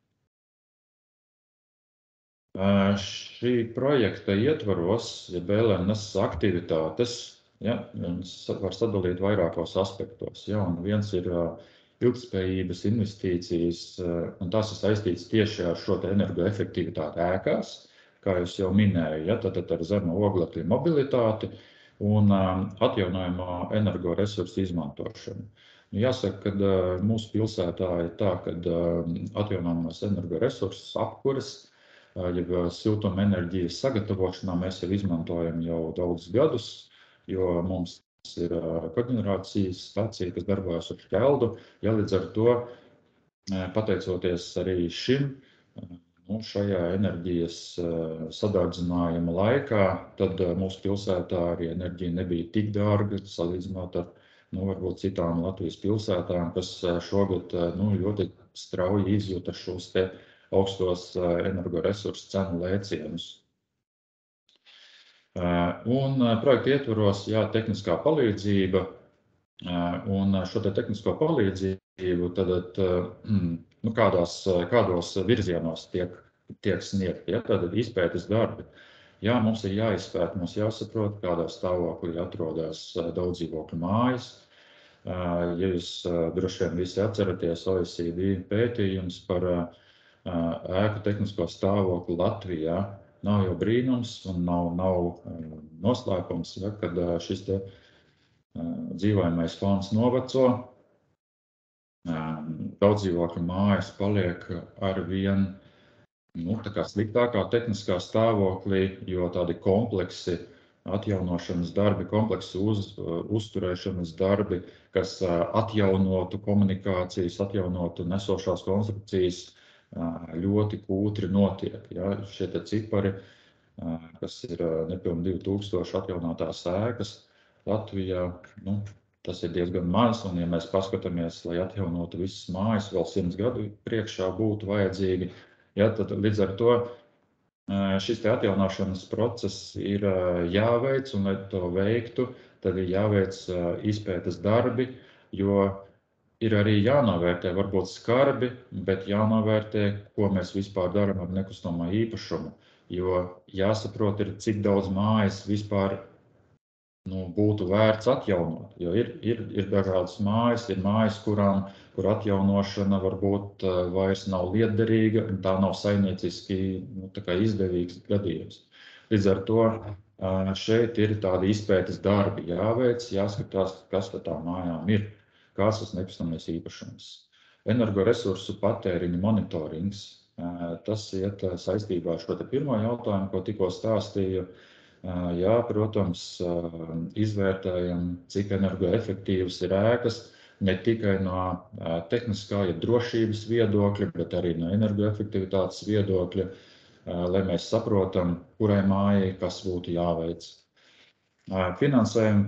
Šī projekta ietvaros, Elenas aktivitātes, var sadalīt vairākos aspektos. Un viens ir ilgtspējības investīcijas, un tas ir saistīts tieši ar šo energoefektivitāti ēkās, kā jūs jau minēju, tad ar zemu oglekļa mobilitāti un atjaunojamo energoresursu izmantošanu. Jāsaka, ka mūsu pilsētā ir tā, ka atjaunojamos energoresursus apkuras, jeb siltuma enerģijas sagatavošanā mēs jau izmantojam jau daudzus gadus, jo mums ir koģenerācijas stacija, kas darbojas ar šķeldu. Līdz ar to, pateicoties arī šim, šajā enerģijas sadārdzinājuma laikā, tad mūsu pilsētā arī enerģija nebija tik dārga, salīdzinot ar varbūt citām Latvijas pilsētām, kas šogad ļoti strauji izjūta šos te augstos energoresursu cenu lēcienus. Un projekta ietvaros, tehniskā palīdzība, un šo te tehnisko palīdzību tad kādos virzienos tiek sniegti, tad izpētes darbi. Mums ir jāizpēta, mums jāsaprot, kādā stāvoklī atrodas daudzdzīvokļu mājas. Ja jūs droši vien visi atceraties OECD pētījums par ēku tehnisko stāvokli Latvijā, nav jau brīnums un nav noslēpums, kad šis te dzīvojamais fonds noveco. Daudzdzīvokļu mājas paliek arvien sliktākā tehniskā stāvoklī, jo tādi kompleksi atjaunošanas darbi, kompleksi uzturēšanas darbi, kas atjaunotu komunikācijas, atjaunotu nesošās konstrukcijas, ļoti kūtri notiek. Šie te cipari, kas ir nepilni 2000 atjaunotās ēkas Latvijā, tas ir diezgan maz, un ja mēs paskatāmies, lai atjaunotu visas mājas, vēl 100 gadu priekšā būtu vajadzīgi, tad līdz ar to šis te atjaunošanas process ir jāveic, un lai to veiktu, tad ir jāveic izpētes darbi, jo ir arī jānovērtē, varbūt skarbi, bet jānovērtē, ko mēs vispār darām ar nekustamo īpašumu, jo jāsaprot ir, cik daudz mājas vispār būtu vērts atjaunot, jo ir dažādas mājas, ir mājas, kur atjaunošana varbūt vairs nav lietderīga, un tā nav saimnieciski izdevīgs gadījums. Līdz ar to šeit ir tādi izpētes darbi jāveic, jāskatās, kas tā mājām ir, kāds tas nekustamais īpašums. Energoresursu patēriņa monitorings, tas iet saistībā ar šo te pirmo jautājumu, ko tikko stāstīju. Protams, izvērtējam, cik energoefektīvas ir ēkas, ne tikai no tehniskā, drošības viedokļa, bet arī no energoefektivitātes viedokļa, lai mēs saprotam, kurai mājai kas būtu jāveic. Finansējuma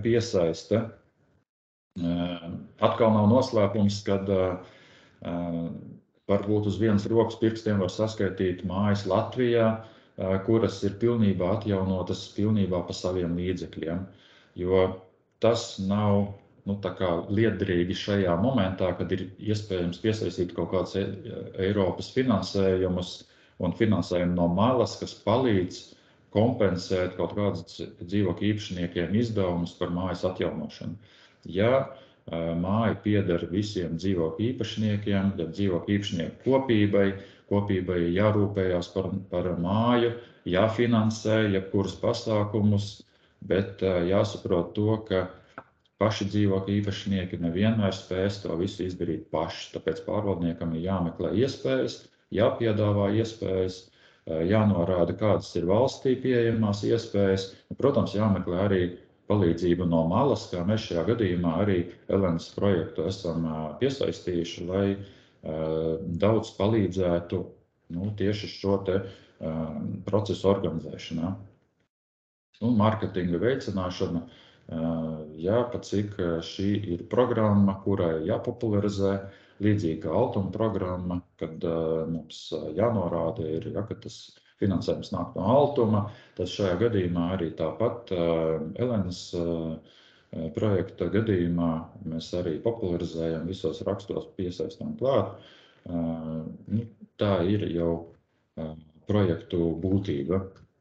piesaiste. Atkal nav noslēpums, kad varbūt uz vienas rokas pirkstiem var saskaitīt mājas Latvijā, kuras ir pilnībā atjaunotas pilnībā pa saviem līdzekļiem, jo tas nav tā kā liederīgi šajā momentā, kad ir iespējams piesaistīt kaut kādus Eiropas finansējumus un finansējumu no malas, kas palīdz kompensēt kaut kādus dzīvokļu īpašniekiem izdevumus par mājas atjaunošanu. Ja māja pieder visiem dzīvokļu īpašniekiem, ja dzīvokļu īpašnieku kopībai jārūpējās par māju, jāfinansē jebkurus pasākumus, bet jāsaprot to, ka paši dzīvokļu īpašnieki nevienmēr spēs to visu izdarīt paši. Tāpēc pārvaldniekam ir jāmeklē iespējas, jāpiedāvā iespējas, jānorāda, kādas ir valstī pieejamās iespējas. Un, protams, jāmeklē arī palīdzība no malas, kā mēs šajā gadījumā arī Elenas projektu esam piesaistījuši, lai daudz palīdzētu tieši šo te procesu organizēšanā. Un marketinga veicināšana, pat cik šī ir programma, kurai jāpopularizē, līdzīgi kā Altuma programma, kad mums jānorāda ir, ka tas finansējums nāk no Altuma, tad šajā gadījumā arī tāpat Elenas projekta gadījumā mēs arī popularizējam, visos rakstos piesaistām klāt. Tā ir jau projektu būtība.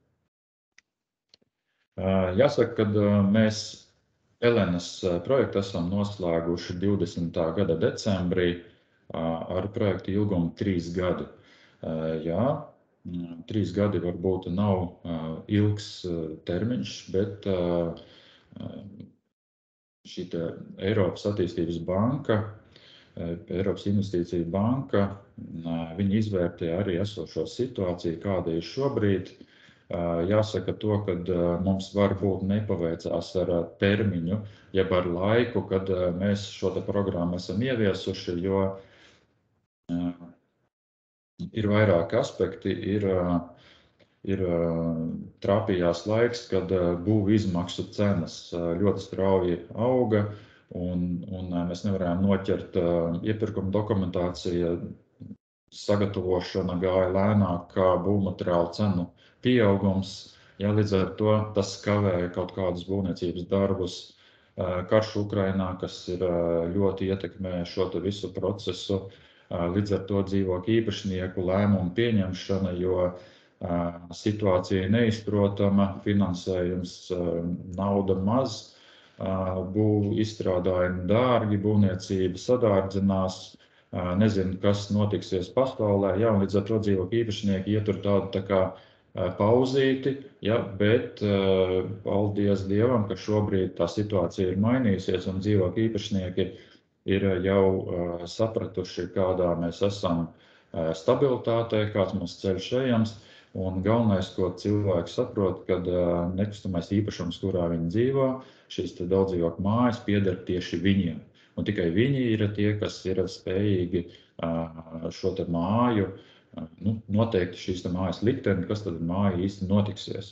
Jāsaka, ka mēs Elenas projektu esam noslēguši 20. gada decembrī ar projektu ilgumu 3 gadi. 3 gadi varbūt nav ilgs termiņš, bet šī Eiropas attīstības banka, Eiropas investīcija banka, viņi izvērtē arī esošo situāciju, kāda ir šobrīd. Jāsaka to, ka mums varbūt nepaveicās ar termiņu, jeb ar laiku, kad mēs šo programmu esam ieviesuši, jo ir vairāki aspekti, ir trāpījās laiks, kad būvu izmaksu cenas ļoti strauji auga, un mēs nevarējām noķert iepirkuma dokumentācija, sagatavošana gāja lēnāk kā būvmateriālu cenu pieaugums. Līdz ar to tas kavēja kaut kādus būvniecības darbus. Karš Ukrainā, kas ir ļoti ietekmē šo visu procesu, līdz ar to dzīvokļu īpašnieku lēmumu pieņemšana, jo situācija neizprotama, finansējums, nauda maz, izstrādājumi dārgi, būvniecība sadārdzinās, nezinu, kas notiksies pasaulē, un līdz ar to dzīvokļu īpašnieki ietur tādu tā kā pauzīti, bet paldies Dievam, ka šobrīd tā situācija ir mainījusies un dzīvokļu īpašnieki ir jau sapratuši, kādā mēs esam stabilitātē, kāds mums ceļš ejams, un galvenais, ko cilvēki saprot, kad nekustamais īpašums, kurā viņi dzīvo, šīs daudzdzīvokļu mājas pieder tieši viņiem. Un tikai viņi ir tie, kas ir spējīgi šo māju, noteikti šīs mājas likteni, kas tad māja īsti notiksies.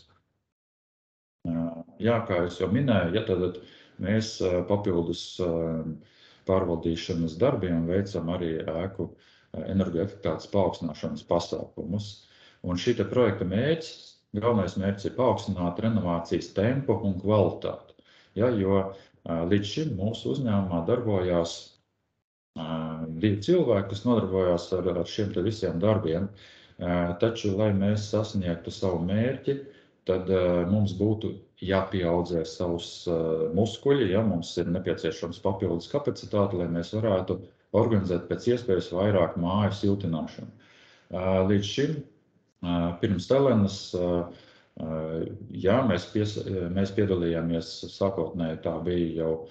Kā es jau minēju, tad mēs papildus pārvaldīšanas darbiem veicam arī ēku energoefektivitātes paaugstināšanas pasākumus. Un šī projekta galvenais mērķis ir paaugstināt renovācijas tempu un kvalitāti. Jo līdz šim mūsu uzņēmumā darbojās 2 cilvēki, kas nodarbojās ar šiem visiem darbiem. Taču, lai mēs sasniegtu savu mērķi, tad mums būtu jāpieaudzē savus muskuļi, mums ir nepieciešams papildus kapacitāte, lai mēs varētu organizēt pēc iespējas vairāk māju siltināšanu. Līdz šim, pirms Elenas, mēs piedalījāmies sākotnēji, tā bija jau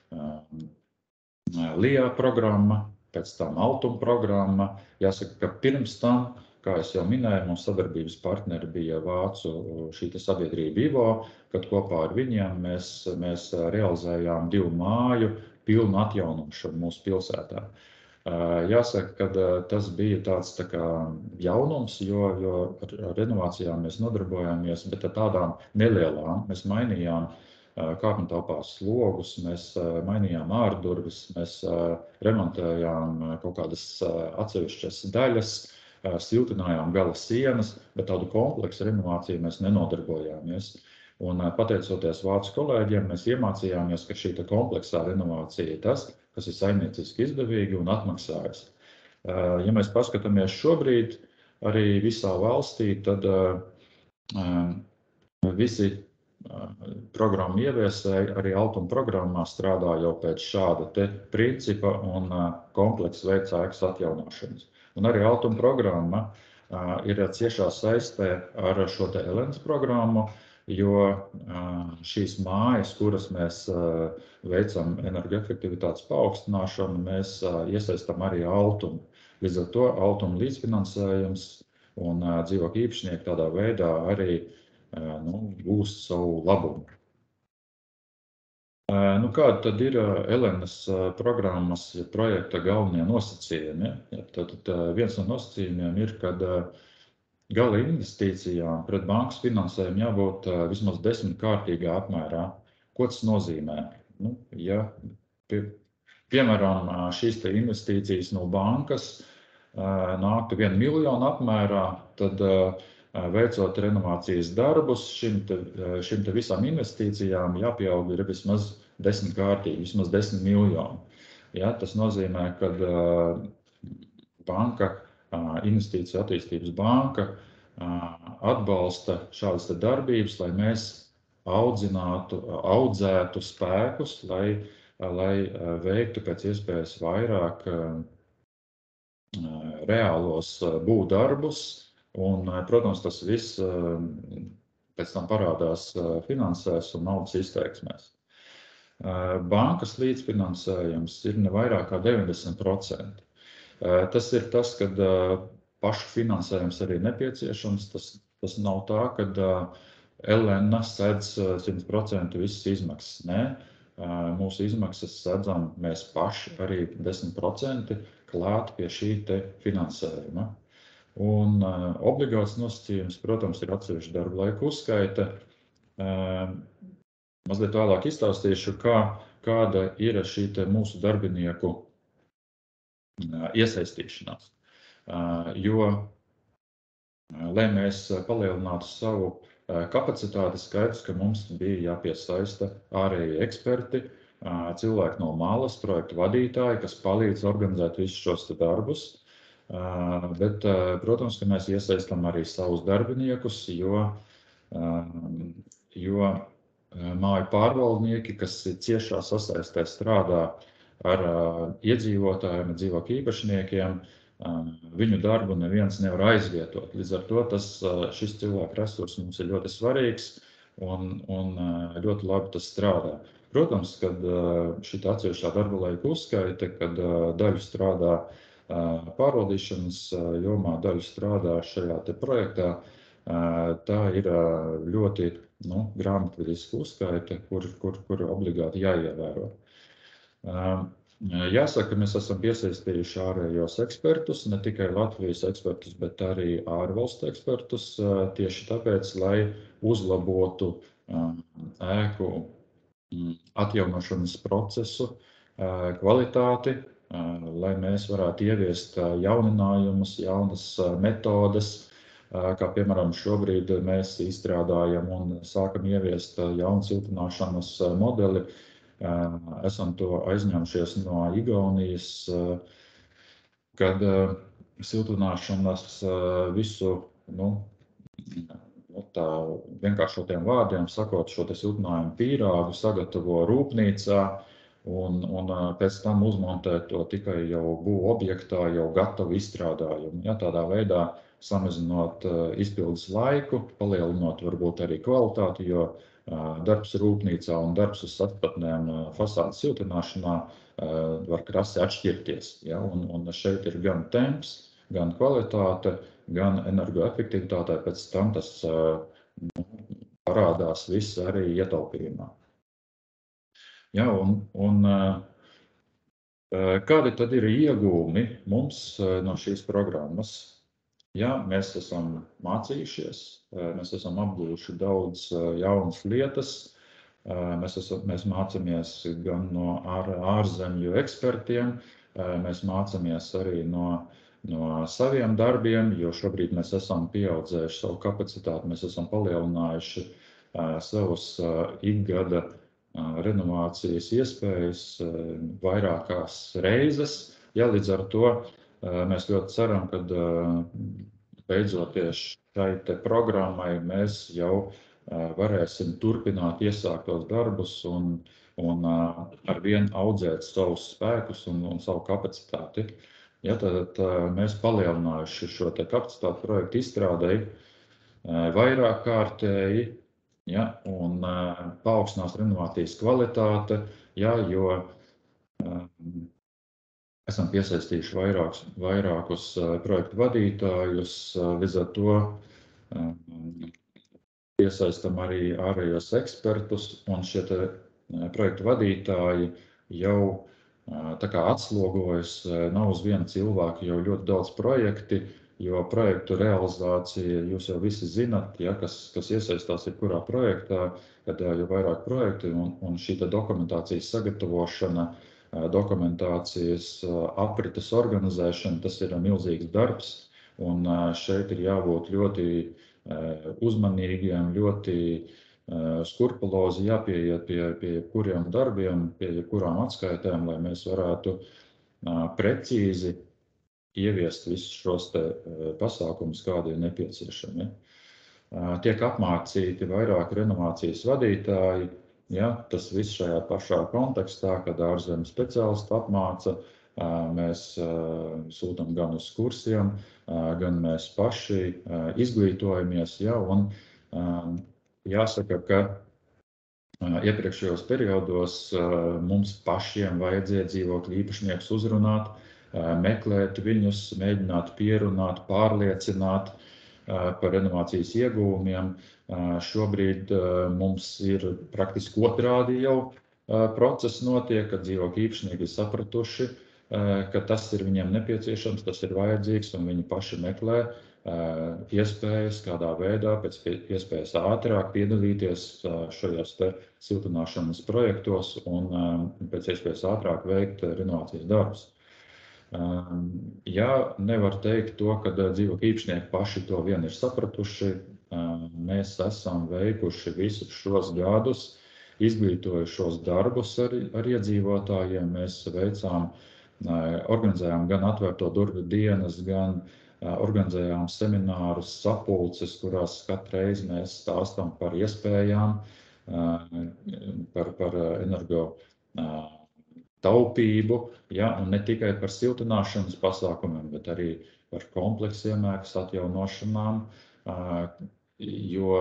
LIA programma, pēc tam Altuma programma. Jāsaka, ka pirms tam, kā es jau minēju, mums sadarbības partneri bija Vācu šī sabiedrība IVO, kad kopā ar viņiem mēs realizējām 2 māju pilnu atjaunošanu mūsu pilsētā. Jāsaka, ka tas bija tāds tā kā jaunums, jo ar renovācijām mēs nodarbojāmies, bet ar tādām nelielām. Mēs mainījām kāpņtelpās slogus, mēs mainījām ārdurvis, mēs remontējām kaut kādas atsevišķas daļas, siltinājām gala sienas, bet tādu kompleksu renovāciju mēs nenodarbojāmies. Un pateicoties vācu kolēģiem, mēs iemācījāmies, ka šī kompleksā renovācija ir tas, kas ir saimnieciski izdevīgi un atmaksājas. Ja mēs paskatāmies šobrīd arī visā valstī, tad visi programmu ieviesēji arī Altuma programmā strādā jau pēc šāda te principa un kompleksa veids ēkas atjaunošanas. Un arī Altuma programma ir ciešā saistē ar šo te Elens programmu, jo šīs mājas, kuras mēs veicam energoefektivitātes paaugstināšanu, mēs iesaistam arī Altumu. Līdz ar to Altuma līdzfinansējums un dzīvokļu īpašnieki tādā veidā arī gūst savu labumu. Kāda tad ir Elenas programmas projekta galvenie nosacījumi? Tad viens no nosacījumiem ir, kad gala investīcijām pret bankas finansējumu jābūt vismaz 10-kārtīgā apmērā. Ko tas nozīmē? Ja piemēram, šīs te investīcijas no bankas nāktu 1 miljonu apmērā, tad veicot renovācijas darbus, šim te visām investīcijām jāpieaug ir vismaz 10-kārtīgi, vismaz 10 miljoni. Ja, tas nozīmē, ka banka, Investīciju attīstības banka atbalsta šādas darbības, lai mēs audzētu spēkus, lai veiktu pēc iespējas vairāk reālos būvdarbus, un, protams, tas viss pēc tam parādās finansēs un naudas izteiksmēs. Bankas līdzfinansējums ir ne vairāk kā 90%. Tas ir tas, kad pašu finansējums arī nepieciešams. Tas nav tā, kad Elena sedz 100% visas izmaksas. Nē, mūsu izmaksas sedzam mēs paši arī 10% klāt pie šī te finansējuma. Un obligāts nosacījums, protams, ir atsevišķa darba laika uzskaita. Mazliet vēlāk izstāstīšu, kāda ir šī te mūsu darbinieku iesaistīšanās. Jo, lai mēs palielinātu savu kapacitāti, skaidrs, ka mums bija jāpiesaista ārēji eksperti, cilvēki no malas, projektu vadītāji, kas palīdz organizēt visus šos darbus. Bet, protams, ka mēs iesaistam arī savus darbiniekus, jo māju pārvaldnieki, kas ciešā sasaistē strādā ar iedzīvotājiem, dzīvokļu īpašniekiem, viņu darbu neviens nevar aizvietot. Līdz ar to šis cilvēku resurs mums ir ļoti svarīgs un ļoti labi tas strādā. Protams, kad šī atsevišķā darba laika uzskaita, kad daļu strādā pārvaldīšanas jomā, daļu strādā šajā te projektā, tā ir ļoti grāmatvedīska uzskaita, kur obligāti jāievēro. Jāsaka, mēs esam piesaistījuši ārējos ekspertus, ne tikai Latvijas ekspertus, bet arī ārvalstu ekspertus, tieši tāpēc, lai uzlabotu ēku atjaunošanas procesu kvalitāti, lai mēs varētu ieviest jauninājumus, jaunas metodes, kā piemēram šobrīd mēs izstrādājam un sākam ieviest jaunu siltināšanas modeli. Esam to aizņemšies no Igaunijas, kad siltināšanas visu, tā vienkāršotiem vārdiem sakot, šo te siltinājumu pīrāgu sagatavo rūpnīcā un pēc tam uzmontē to tikai jau būv objektā, jau gatavu izstrādājumu. Ja, tādā veidā samazinot izpildes laiku, palielinot varbūt arī kvalitāti, jo darbs rūpnīcā un darbs uz atpatnēm fasādes siltināšanā var krasi atšķirties. Ja? Un šeit ir gan temps, gan kvalitāte, gan energoefektivitāte, pēc tam tas parādās viss arī ietaupījumā. Ja, un kādi tad ir iegūmi mums no šīs programmas? Ja, mēs esam mācījušies, mēs esam apguvuši daudz jaunas lietas, Mēs mācāmies gan no ārzemju ekspertiem, mēs mācāmies arī no saviem darbiem, jo šobrīd mēs esam pieaudzējuši savu kapacitāti, mēs esam palielinājuši savus ikgada renovācijas iespējas vairākās reizes. Ja, līdz ar to mēs ļoti ceram, ka beidzoties šai te programmai mēs jau varēsim turpināt iesāktos darbus un ar vien audzēt savus spēkus un savu kapacitāti. Ja, tad mēs palielinājuši šo te kapacitāti projektu izstrādēji vairāk kārtēji, ja, un paaugstinās renovācijas kvalitāte, ja, jo esam piesaistījuši vairākus projektu vadītājus, līdz ar to piesaistam arī ārējos ekspertus, un šie projektu vadītāji jau tā kā atslogojas, nav uz vienu cilvēku jau ļoti daudz projekti, jo projektu realizācija, jūs jau visi zinat, ja, kas iesaistās jebkurā projektā, kad jau vairāk projekti, un šī dokumentācijas sagatavošana, dokumentācijas aprites organizēšana, tas ir milzīgs darbs, un šeit ir jābūt ļoti uzmanīgiem, ļoti skrupulozi jāpieiet pie kuriem darbiem, pie kurām atskaitēm, lai mēs varētu precīzi ieviest visus šos te pasākumus, kādi ir nepieciešami. Tiek apmācīti vairāk renovācijas vadītāji, ja, tas viss šajā pašā kontekstā, kad ārzemju speciālisti apmāca, mēs sūtam gan uz kursiem, gan mēs paši izglītojamies, ja, un jāsaka, ka iepriekšējos periodos mums pašiem vajadzēja dzīvokļu īpašniekus uzrunāt, meklēt viņus, mēģināt pierunāt, pārliecināt par renovācijas ieguvumiem. Šobrīd mums ir praktiski otrādi jau process notiek, kad dzīvokļu īpašnieki ir sapratuši, ka tas ir viņiem nepieciešams, tas ir vajadzīgs, un viņi paši meklē iespējas, kādā veidā pēc iespējas ātrāk piedalīties šajos te siltināšanas projektos un pēc iespējas ātrāk veikt renovācijas darbus. Ja nevar teikt to, ka dzīvokļu īpašnieki paši to vien ir sapratuši, mēs esam veikuši visus šos gadus, izglītojušos darbus ar iedzīvotājiem, mēs organizējām gan atvērto durvju dienas, gan organizējām seminārus, sapulces, kurās katru reizi mēs stāstam par iespējām, par energo taupību, ja, un ne tikai par siltināšanas pasākumiem, bet arī par kompleksiem ēkas atjaunošanām, jo,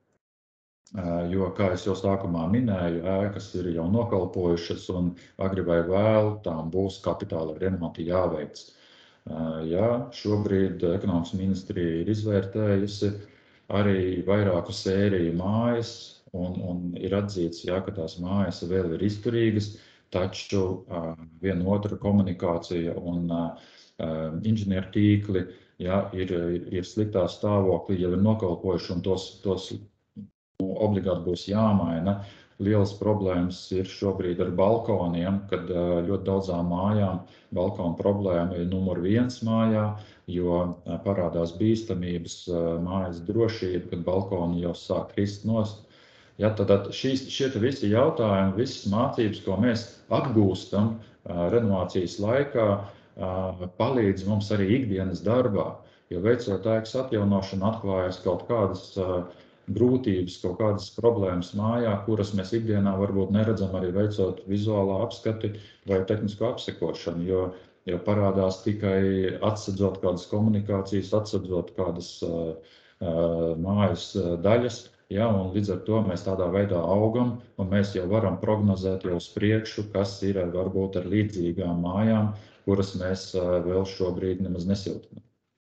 kā es jau sākumā minēju, ēkas ir jau nokalpojušas un agri vai vēl tām būs kapitāla remonti jāveic. Ja, šobrīd ekonomikas ministrija ir izvērtējusi arī vairāku sēriju mājas un ir atzīts, ja, ka tās mājas vēl ir izturīgas, taču viena otra komunikācija un inženieru tīkli, ja, ir sliktā stāvoklī, jau ir nokalpojuši un tos obligāti būs jāmaina. Lielas problēmas ir šobrīd ar balkoniem, kad ļoti daudzām mājām balkona problēma ir numur 1 mājā, jo parādās bīstamības, mājas drošība, kad balkoni jau sāk krist nost. Ja, tad šie visi jautājumi, visas mācības, ko mēs apgūstam renovācijas laikā, palīdz mums arī ikdienas darbā, jo veicot ēkas atjaunošanu atklājas kaut kādas grūtības, kaut kādas problēmas mājā, kuras mēs ikdienā varbūt neredzam arī veicot vizuālā apskati vai tehnisko apsekošanu, jo parādās tikai atsedzot kādas komunikācijas, atsedzot kādas mājas daļas, ja, un līdz ar to mēs tādā veidā augam, un mēs jau varam prognozēt jau uz priekšu, kas ir varbūt ar līdzīgām mājām, kuras mēs vēl šobrīd nemaz nesiltinām.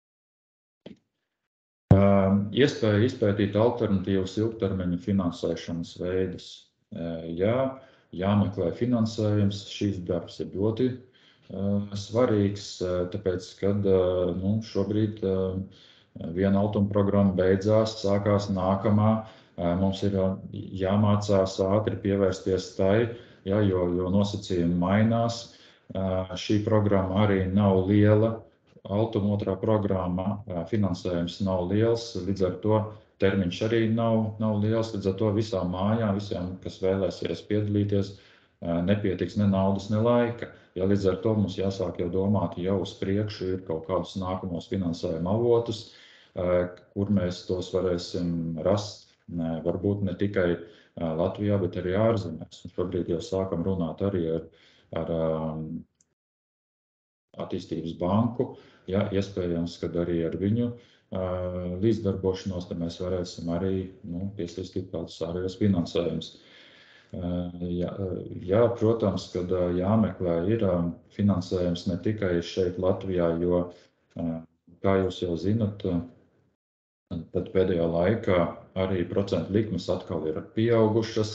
Iespēja izpētīt alternatīvas ilgtermiņa finansēšanas veidus. Ja jāmeklē finansējums, šīs darbs ir ļoti svarīgs, tāpēc, kad šobrīd viena autoprogramma beidzās, sākās nākamā, mums ir jāmācās ātri pievērsties tai, ja, jo nosacījumi mainās. Šī programma arī nav liela, Altuma otrā programma, finansējums nav liels, līdz ar to termiņš arī nav liels, līdz ar to visām mājām, visiem, kas vēlēsies piedalīties, nepietiks ne naudas, ne laika. Ja, līdz ar to mums jāsāk jau domāt jau uz priekšu, ir kaut kādus nākamos finansējuma avotus, kur mēs tos varēsim rast, varbūt ne tikai Latvijā, bet arī ārzemēs. Šobrīd jau sākam runāt arī ar attīstības banku, ja, iespējams, kad arī ar viņu līdzdarbošanos, tad mēs varēsim arī piesaistīt kādus ārējos finansējumus. Jā, protams, kad jāmeklē ir finansējums ne tikai šeit Latvijā, jo, kā jūs jau zinat, tad pēdējā laikā arī procentu likmes atkal ir pieaugušas,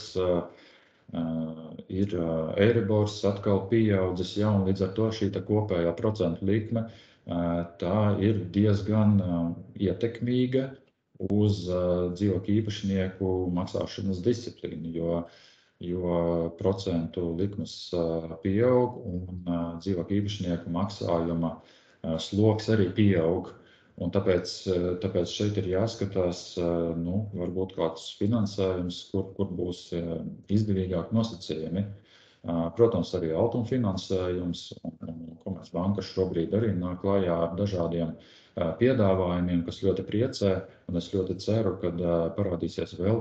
ir Eiribors atkal pieaudzis, ja, un līdz ar to šī kopējā procentu likme tā ir diezgan ietekmīga uz dzīvokļu īpašnieku maksāšanas disciplīnu, jo procentu likmes pieaug un dzīvokļu īpašnieku maksājuma sloks arī pieaug. Un tāpēc šeit ir jāskatās, varbūt kāds finansējums, kur būs izdevīgāk nosacījumi. Protams, arī Altuma finansējums un Komercbanka šobrīd arī nāk klajā ar dažādiem piedāvājumiem, kas ļoti priecē, un es ļoti ceru, ka parādīsies vēl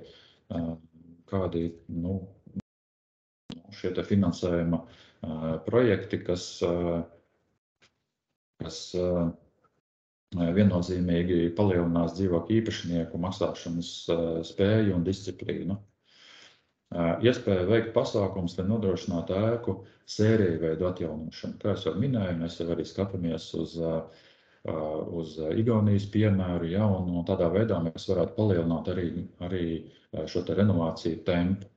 kādi šie te finansējuma projekti, kas viennozīmīgi palielinās dzīvokļu īpašnieku maksāšanas spēju un disciplīnu. Iespēja veikt pasākumus, lai nodrošinātu ēku sēriju veidu atjaunošanu. Kā es jau minēju, mēs jau arī skatāmies uz Igaunijas piemēru, ja, un tādā veidā mēs varētu palielināt arī šo te renovāciju tempu.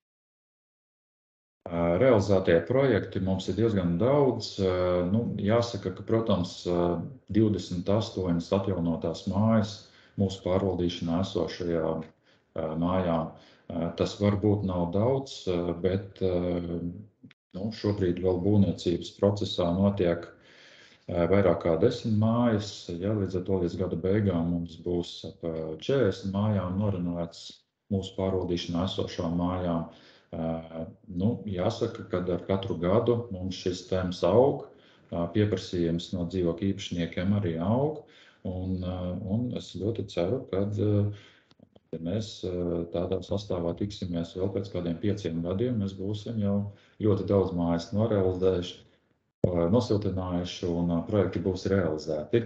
Realizētie projekti mums ir diezgan daudz. Jāsaka, ka, protams, 28 atjaunotās mājas mūsu pārvaldīšanā esošajā mājām. Tas varbūt nav daudz, bet šobrīd vēl būvniecības procesā notiek vairāk kā 10 mājas. Ja, līdz ar to līdz gada beigām mums būs ap 40 mājām norenovēts mūsu pārvaldīšanā esošām mājām. Jāsaka, ka ar katru gadu mums šis temps aug, pieprasījums no dzīvokļu īpašniekiem arī aug, un es ļoti ceru, ka ja mēs tādā sastāvā tiksimies vēl pēc kādiem 5 gadiem, mēs būsim jau ļoti daudz mājas norealizējuši, nosiltinājuši, un projekti būs realizēti.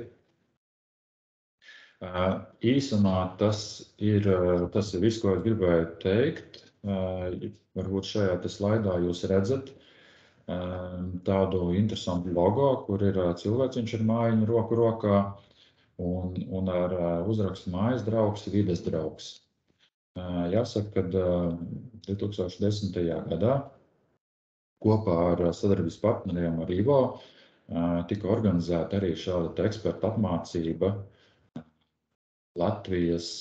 Īsumā tas ir viss, ko es gribēju teikt. Varbūt šajā slaidā jūs redzat tādu interesantu logo, kur ir cilvēciņš ar mājiņu roku rokā un ar uzrakstu mājas draugs, vides draugs. Jāsaka, ka 2010. gadā kopā ar sadarbības partneriem ar IVO tika organizēta arī šāda eksperta apmācība Latvijas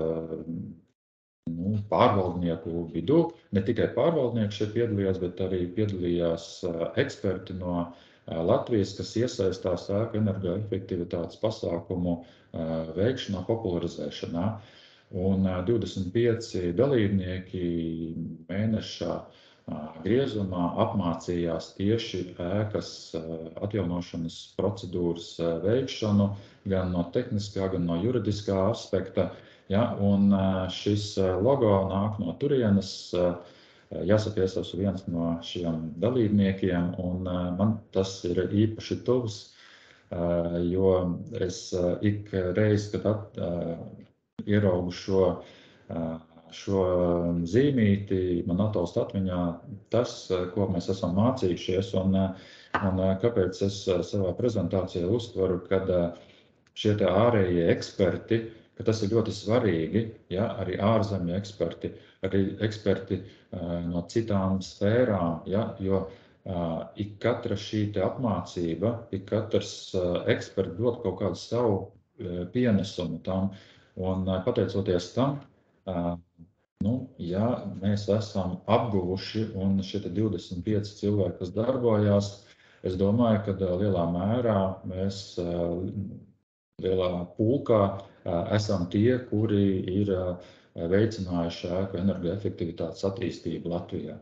pārvaldnieku vidū. Ne tikai pārvaldnieki šeit piedalījās, bet arī piedalījās eksperti no Latvijas, kas iesaistās ēku energoefektivitātes pasākumu veikšanā, popularizēšanā. Un 25 dalībnieki mēneša griezumā apmācījās tieši ēkas atjaunošanas procedūras veikšanu, gan no tehniskā, gan no juridiskā aspekta. Ja, un šis logo nāk no turienes, jāsaka, es esmu viens no šiem dalībniekiem, un man tas ir īpaši tuvs, jo es ik reiz, kad ieraugu šo zīmīti, man attālst atmiņā tas, ko mēs esam mācījušies, un kāpēc es savā prezentācijā uztveru, kad šie te ārējie eksperti, ka tas ir ļoti svarīgi, ja, arī ārzemju eksperti, arī eksperti no citām sfērām, ja, jo ik katra šī te apmācība, ik katrs eksperts dod kaut kādu savu pienesumu tam, un pateicoties tam, Ja mēs esam apguvuši un šie 25 cilvēki, kas darbojās, es domāju, ka lielā mērā mēs lielā pulkā esam tie, kuri ir veicinājuši ēku energoefektivitātes attīstību Latvijā.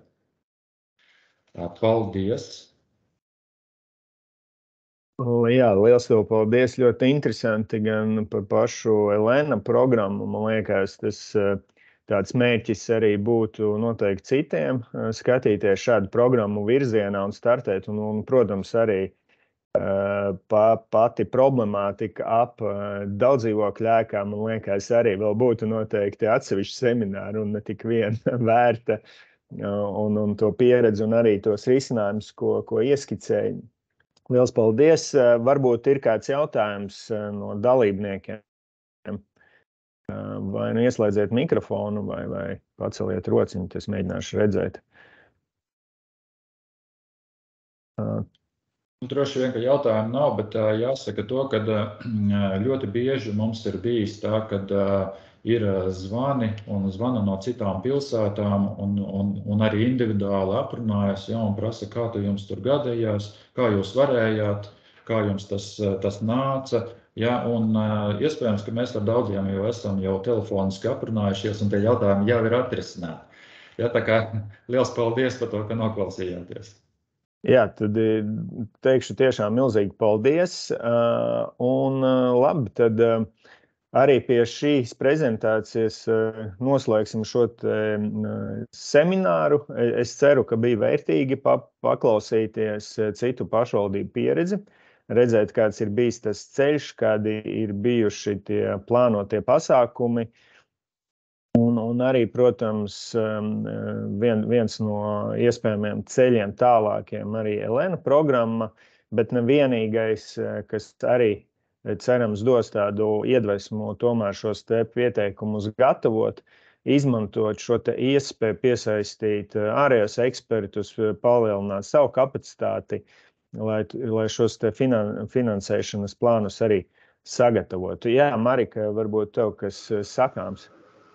Paldies! Jā, liels tev paldies. Ļoti interesanti gan par pašu Elena programmu. Man liekas, tas tāds mērķis arī būtu noteikti citiem skatīties šādu programmu virzienā un startēt. Un protams, arī pati problemātika ap daudzdzīvokļu ēkām, man liekas, arī vēl būtu noteikti atsevišķi semināri un ne tik viena vērta. Un to pieredzi un arī tos risinājumus, ko ieskicēji. Liels paldies! Varbūt ir kāds jautājums no dalībniekiem. Vai nu ieslēdziet mikrofonu, vai paceliet rociņu, tas mēģināšu redzēt. Droši vien, ka jautājumu nav, bet jāsaka to, ka ļoti bieži mums ir bijis tā, kad ir zvani un zvana no citām pilsētām un arī individuāli aprunājas, un prasa, kā tu jums tur gadījās, kā jūs varējāt, kā jums tas nāca. Ja, un iespējams, ka mēs ar daudziem jau esam telefoniski aprunājušies un tie jautājumi jau ir atrisināti. Ja, tā kā liels paldies par to, ka noklausījāties. Jā, tad teikšu tiešām milzīgi paldies. Un labi, tad arī pie šīs prezentācijas noslēgsim šo semināru. Es ceru, ka bija vērtīgi paklausīties citu pašvaldību pieredzi, redzēt, kāds ir bijis tas ceļš, kādi ir bijuši tie plānotie pasākumi. Un arī, protams, viens no iespējamiem ceļiem tālākiem arī Elena programma, bet nevienīgais, kas arī cerams dos tādu iedvesmu tomēr šos te pieteikumus gatavot, izmantot šo te iespēju piesaistīt ārējos ekspertus, palielināt savu kapacitāti, lai šos te finansēšanas plānus arī sagatavotu. Jā, Marika, varbūt tev kas sakāms?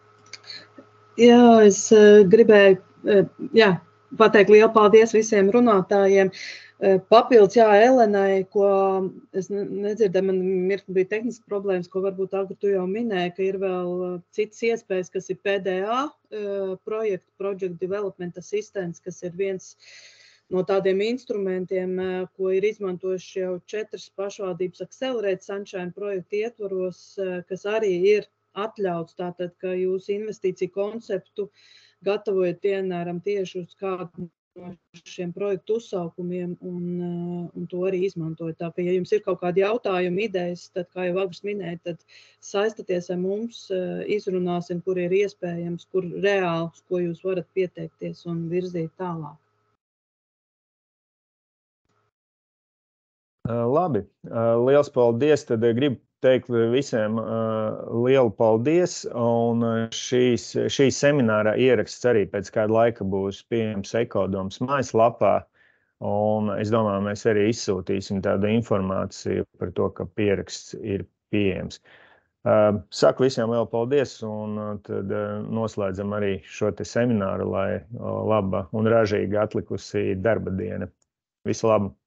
Jā, es gribēju pateikt lielu paldies visiem runātājiem. Papildus, Elenai, ko es nedzirdēju, man mirkli bija tehniskas problēmas, ko varbūt Agri tu jau minēji, ka ir vēl citas iespējas, kas ir PDA projektu, Project Development Assistance, kas ir viens no tādiem instrumentiem, ko ir izmantojuši jau 4 pašvaldības Accelerate Sunshine projektu ietvaros, kas arī ir atļauts, tātad, ka jūs investīciju konceptu gatavojat piemēram tieši uz kādu no šiem projektu uzsaukumiem un to arī izmantojat. Tā, ka, ja jums ir kaut kādi jautājumi, idejas, tad, kā jau Agris minēja, tad saistaties ar mums, izrunāsim, kur ir iespējams, kur reāli, ko jūs varat pieteikties un virzīt tālāk. Labi, liels paldies, tad gribu teikt visiem lielu paldies, un šī semināra ieraksts arī pēc kāda laika būs pieejams Ekodomas mājaslapā, un es domāju, mēs arī izsūtīsim tādu informāciju par to, ka pieraksts ir pieejams. Saku visiem lielu paldies, un tad noslēdzam arī šo te semināru, lai laba un ražīga atlikusī darba diena. Visu labu!